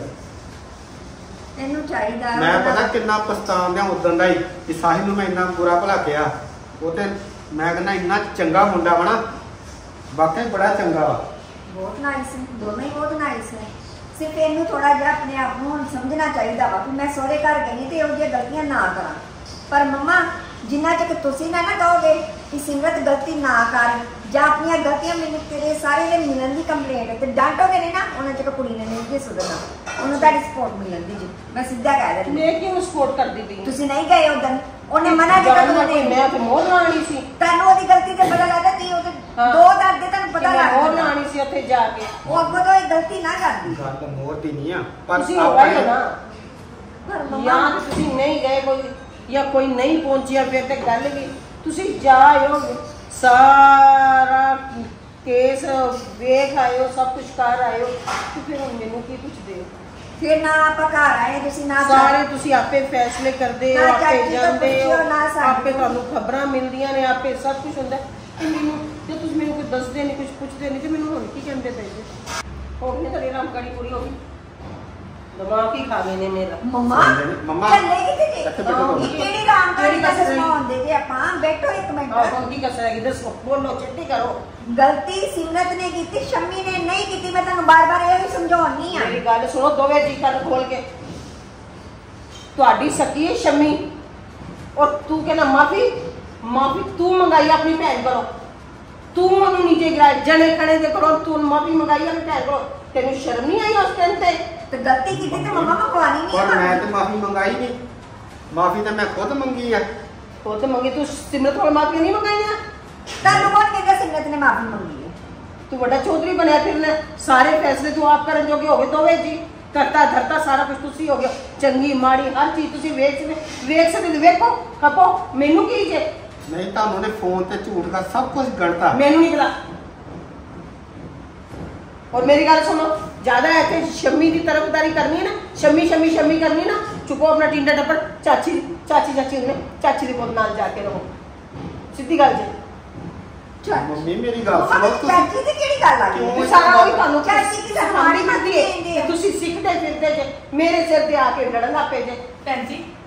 ਇਹਨੂੰ ਚਾਹੀਦਾ ਮੈਂ ਪਤਾ ਕਿੰਨਾ ਪਛਤਾਉਂਦਿਆਂ ਉਦੋਂ ਦਾ ਹੀ ਕਿ ਸਾਹਿਲ ਨੂੰ ਮੈਂ ਇੰਨਾ ਬੁਰਾ ਭਲਾ ਕਿਹਾ ਉਹ ਤੇ ਮੈਂ ਕਹਿੰਦਾ ਇੰਨਾ ਚੰਗਾ ਮੁੰਡਾ ਵਾ ਨਾ ਵਾਕਈ ਬੜਾ ਚੰਗਾ ਵਾ ਬਹੁਤ ਨਾਈਸ ਹੈ ਦੋਨੋਂ ਹੀ ਬਹੁਤ ਨਾਈਸ ਹੈ ਸਿਰਫ ਇਹਨੂੰ ਥੋੜਾ ਜਿਹਾ ਆਪਣੇ ਆਪ ਨੂੰ ਹੁਣ ਸਮਝਣਾ ਚਾਹੀਦਾ ਵਾ ਕਿ ਮੈਂ ਸਹੁਰੇ ਘਰ ਗਈ ਤੇ ਉਹ ਜਿਹੀਆਂ ਗਲਤੀਆਂ ਨਾ ਕਰਾਂ ਪਰ ਮੰਮਾ ਜਿੰਨਾ ਚਿਰ ਤੁਸੀਂ ਨਾ ਨਾ ਕਹੋਗੇ ਕਿ ਸਿਮਰਤ ਗਲਤੀ ਨਾ ਕਰ ਜਾਂ ਆਪਣੀਆਂ ਗਲਤੀਆਂ ਮੈਨੂੰ ਤੇਰੇ ਸਾਰੇ ਦੇ ਮਿਲਣ ਦੀ ਕੰਪਲੇਂਟ ਤੇ ਡਾਂਟੋਗੇ ਨਹੀਂ ਨਾ ਉਹਨਾਂ ਚਿਰ ਕੁੜੀ ਨੇ ਨਹੀਂ ਜੇ ਸੁਧਰਨਾ ਉਹਨੂੰ ਤੁਹਾਡੀ ਸਪੋਰਟ ਮਿਲਣ ਦੀ ਜੀ ਮੈਂ ਸਿੱਧਾ ਕਹਿ ਦਿੰਦੀ ਮੈਂ ਕਿਉਂ ਸਪੋਰਟ ਕਰਦੀ ਪਈ ਤੁਸੀਂ ਨਹੀਂ ਗਏ ਉਦੋਂ ਉਹਨੇ ਮਨਾ ਕੀਤਾ ਜਾਣ ਨਾ ਤੁਹਾਨੂੰ ਕੋਈ ਮੈਂ ਤੇ ਮੋਹ ਲਾਣੀ ਸੀ ਤੁਹਾਨੂੰ ਉਹਦੀ ਗਲਤੀ ਤੇ ਪਤਾ ਲੱਗਦਾ ਤੀ ਉਹਦੇ ਹਾਂ। ਦੋ ਦਰਦ ਦੇ ਤੁਹਾਨੂੰ ਪਤਾ ਪਤਾ ਮੋਹ ਲੱਗਦਾ ਲਾਣੀ ਸੀ ਉੱਥੇ ਜਾ ਕੇ ਉਹ ਅੱਗੋਂ ਤੋਂ ਇਹ ਗਲਤੀ ਨਾ ਕਰਦੀ ਗੱਲ ਮੋਰ ਦੀ ਨਹੀਂ ਆ ਪਰ ਤੁਸੀਂ ਹੋਗਾ ਹੀ ਨਾ ਪਰ ਜਾਂ ਮੰਮਾ ਤੇ ਤੁਸੀਂ ਨਹੀਂ ਗਏ ਕੋਈ ਜਾਂ ਕੋਈ ਨਹੀਂ ਪਹੁੰਚਿਆ ਫਿਰ ਤੇ ਗੱਲ ਵੀ ਤੁਸੀਂ ਜਾ ਆਇਓ ਸਾਰਾ ਕੇਸ ਵੇਖ ਆਇਓ ਸਭ ਕੁਝ ਕਰ ਆਇਓ ਤੇ ਫਿਰ ਹੁਣ ਮੈਨੂੰ ਕੀ ਪੁੱਛਦੇ ਹੋ ਫਿਰ ਨਾ ਆਪਾਂ ਘਰ ਆਏ ਤੁਸੀਂ ਨਾ ਸਾਰੇ ਤੁਸੀਂ ਆਪੇ ਫੈਸਲੇ ਕਰਦੇ ਹੋ ਨਾ ਆਪੇ ਚਾਚੀ ਤੋਂ ਜਾਂਦੇ ਹੋ ਪੁੱਛਿਓ, ਨਾ ਸਾਡੇ ਆਪੇ ਤੋਂ। ਤੁਹਾਨੂੰ ਖਬਰਾਂ ਮਿਲਦੀਆਂ ਨੇ ਆਪੇ ਸਭ ਕੁਝ ਹੁੰਦਾ ਹੈ। ਤੇ ਮੈਨੂੰ ਜੇ ਤੁਸੀਂ ਮੈਨੂੰ ਕੁਝ ਦੱਸਦੇ ਨਹੀਂ ਕੁਝ ਪੁੱਛਦੇ ਨਹੀਂ ਤੇ ਮੈਨੂੰ ਹੁਣ ਕੀ ਕਹਿੰਦੇ ਪਏ ਜੀ ਹੋ ਗਈ ਤੇਰੀ ਰਾਮਗੜੀ ਪੂਰੀ ਹੋ ਗਈ ਦਿਮਾਗ ਹੀ ਖਾ ਗਏ ਨੇ ਮੇਰਾ ਮੰਮਾ ਮੰਮਾ, ਚੱਲੇ ਕਿਤੇ ਜੀ ਇੱਥੇ ਬੈਠੋ ਆਹ, ਤੁਸੀਂ। ਕਿਹੜੀ ਰਾਮ ਕਿਹੜੀ ਦਾ ਕਸਰ ਸਮਾਂ ਹੁੰਦੇ ਜੇ ਆਪਾਂ ਬੈਠੋ ਇੱਕ ਮਿੰਟ ਆਹ ਹੁਣ ਕੀ ਕਸਰ ਹੈਗੀ ਦੱਸੋ ਬੋਲੋ ਚੱਟੀ ਕਰੋ ਗਲਤੀ ਸਿਮਰਤ ਨੇ ਕੀਤੀ ਸ਼ਮੀ ਨੇ ਨਹੀਂ ਕੀਤੀ ਮੈਂ ਤੁਹਾਨੂੰ ਬਾਰ-ਬਾਰ ਇਹ ਵੀ ਸਮਝਾਉਣੀ ਆ ਮੇਰੀ ਗੱਲ ਸੁਣੋ ਦੋਵੇਂ ਜੀ ਕੰਨ ਖੋਲ ਕੇ ਤੁਹਾਡੀ ਸਕੀ ਹੈ ਸ਼ਮੀ ਔਰ ਤੂੰ ਕਹਿੰਦਾ ਮਾਫੀ ਮਾਫੀ ਤੂੰ ਮੰਗਾਈ ਆਪਣੀ ਭੈਣ ਕੋਲੋਂ ਤੂੰ ਉਹਨੂੰ ਨੀਚੇ ਗਿਰਾਇਆ ਜਣੇ ਖਣੇ ਦੇ ਕੋਲੋਂ ਤੂੰ ਮਾਫੀ ਮੰਗਾਈ ਆਪਣੀ ਭੈਣ ਕੋਲੋਂ ਤੈਨੂੰ ਸ਼ਰਮ ਨਹੀਂ ਆਈ ਉਸ ਟਾਈਮ ਤੇ ਤੇ ਗਲਤੀ ਕੀਤੀ ਤੇ ਮੰਮਾ ਮੰਗਵਾਣੀ ਨਹੀਂ ਪਰ ਮੈਂ ਆ ਤੇ ਮਾਫੀ ਮੰਗਾਈ ਨਹੀਂ ਮਾਫੀ ਤਾਂ ਮੈਂ ਖੁਦ ਮੰਗੀ ਆ ਉਹ ਤੇ ਮੰਗੀ ਤੂੰ ਸਿਮਰਤ ਕੋਲ ਮਾਫੀ ਨਹੀਂ ਮੰਗਾਈਆਂ ਤੁਹਾਨੂੰ ਕੌਣ ਕਹਿੰਦਾ ਸਿਮਰਤ ਨੇ ਮਾਫੀ ਮੰਗੀ ਹੈ ਤੂੰ ਵੱਡਾ ਚੌਧਰੀ ਬਣਿਆ ਫਿਰਨਾ ਸਾਰੇ ਫੈਸਲੇ ਤੂੰ ਆਪ ਕਰਨ ਜੋਗੇ ਹੋ ਗਏ ਦੋਵੇਂ ਜੀ ਕਰਤਾ ਧਰਤਾ ਸਾਰਾ ਕੁਝ ਤੁਸੀਂ ਹੋ ਗਿਆ ਚੰਗੀ ਮਾੜੀ ਹਰ ਚੀਜ਼ ਤੁਸੀਂ ਵੇਖ ਸਕਦੇ ਵੇਖ ਸਕਦੇ ਵੇਖੋ ਖਪੋ ਮੈਨੂੰ ਕੀ ਜੇ ਨਹੀਂ ਤੁਹਾਨੂੰ ਨੇ ਫੋਨ ਤੇ ਝੂਠ ਦਾ ਸਭ ਕੁਝ ਗਣਤਾ ਮੈਨੂੰ ਨਹੀਂ ਪਤਾ और मेरी गल सुनो ज्यादा ऐसे शम्मी की तरफदारी करनी है ना शम्मी शम्मी शम्मी करनी ना चुको अपना टिंडा टप्पड़ चाची चाची चाची उन्हें चाची की बोल नाल जाके रहो सीधी गल जी ਮੰਮੀ ਮੇਰੀ ਗੱਲ ਸੁਣੋ ਮੰਮਾ ਤੁਸੀਂ ਚਾਚੀ ਤੇ ਕਿਹੜੀ ਗੱਲ ਆ ਗਈ ਕਿਉਂ? सारा वही कानून चाची की हमारी मारी मर्जी है तुसी सीखते फिरते जे मेरे सिर ते आके लड़न लग पे जे ਭੈਣ ਜੀ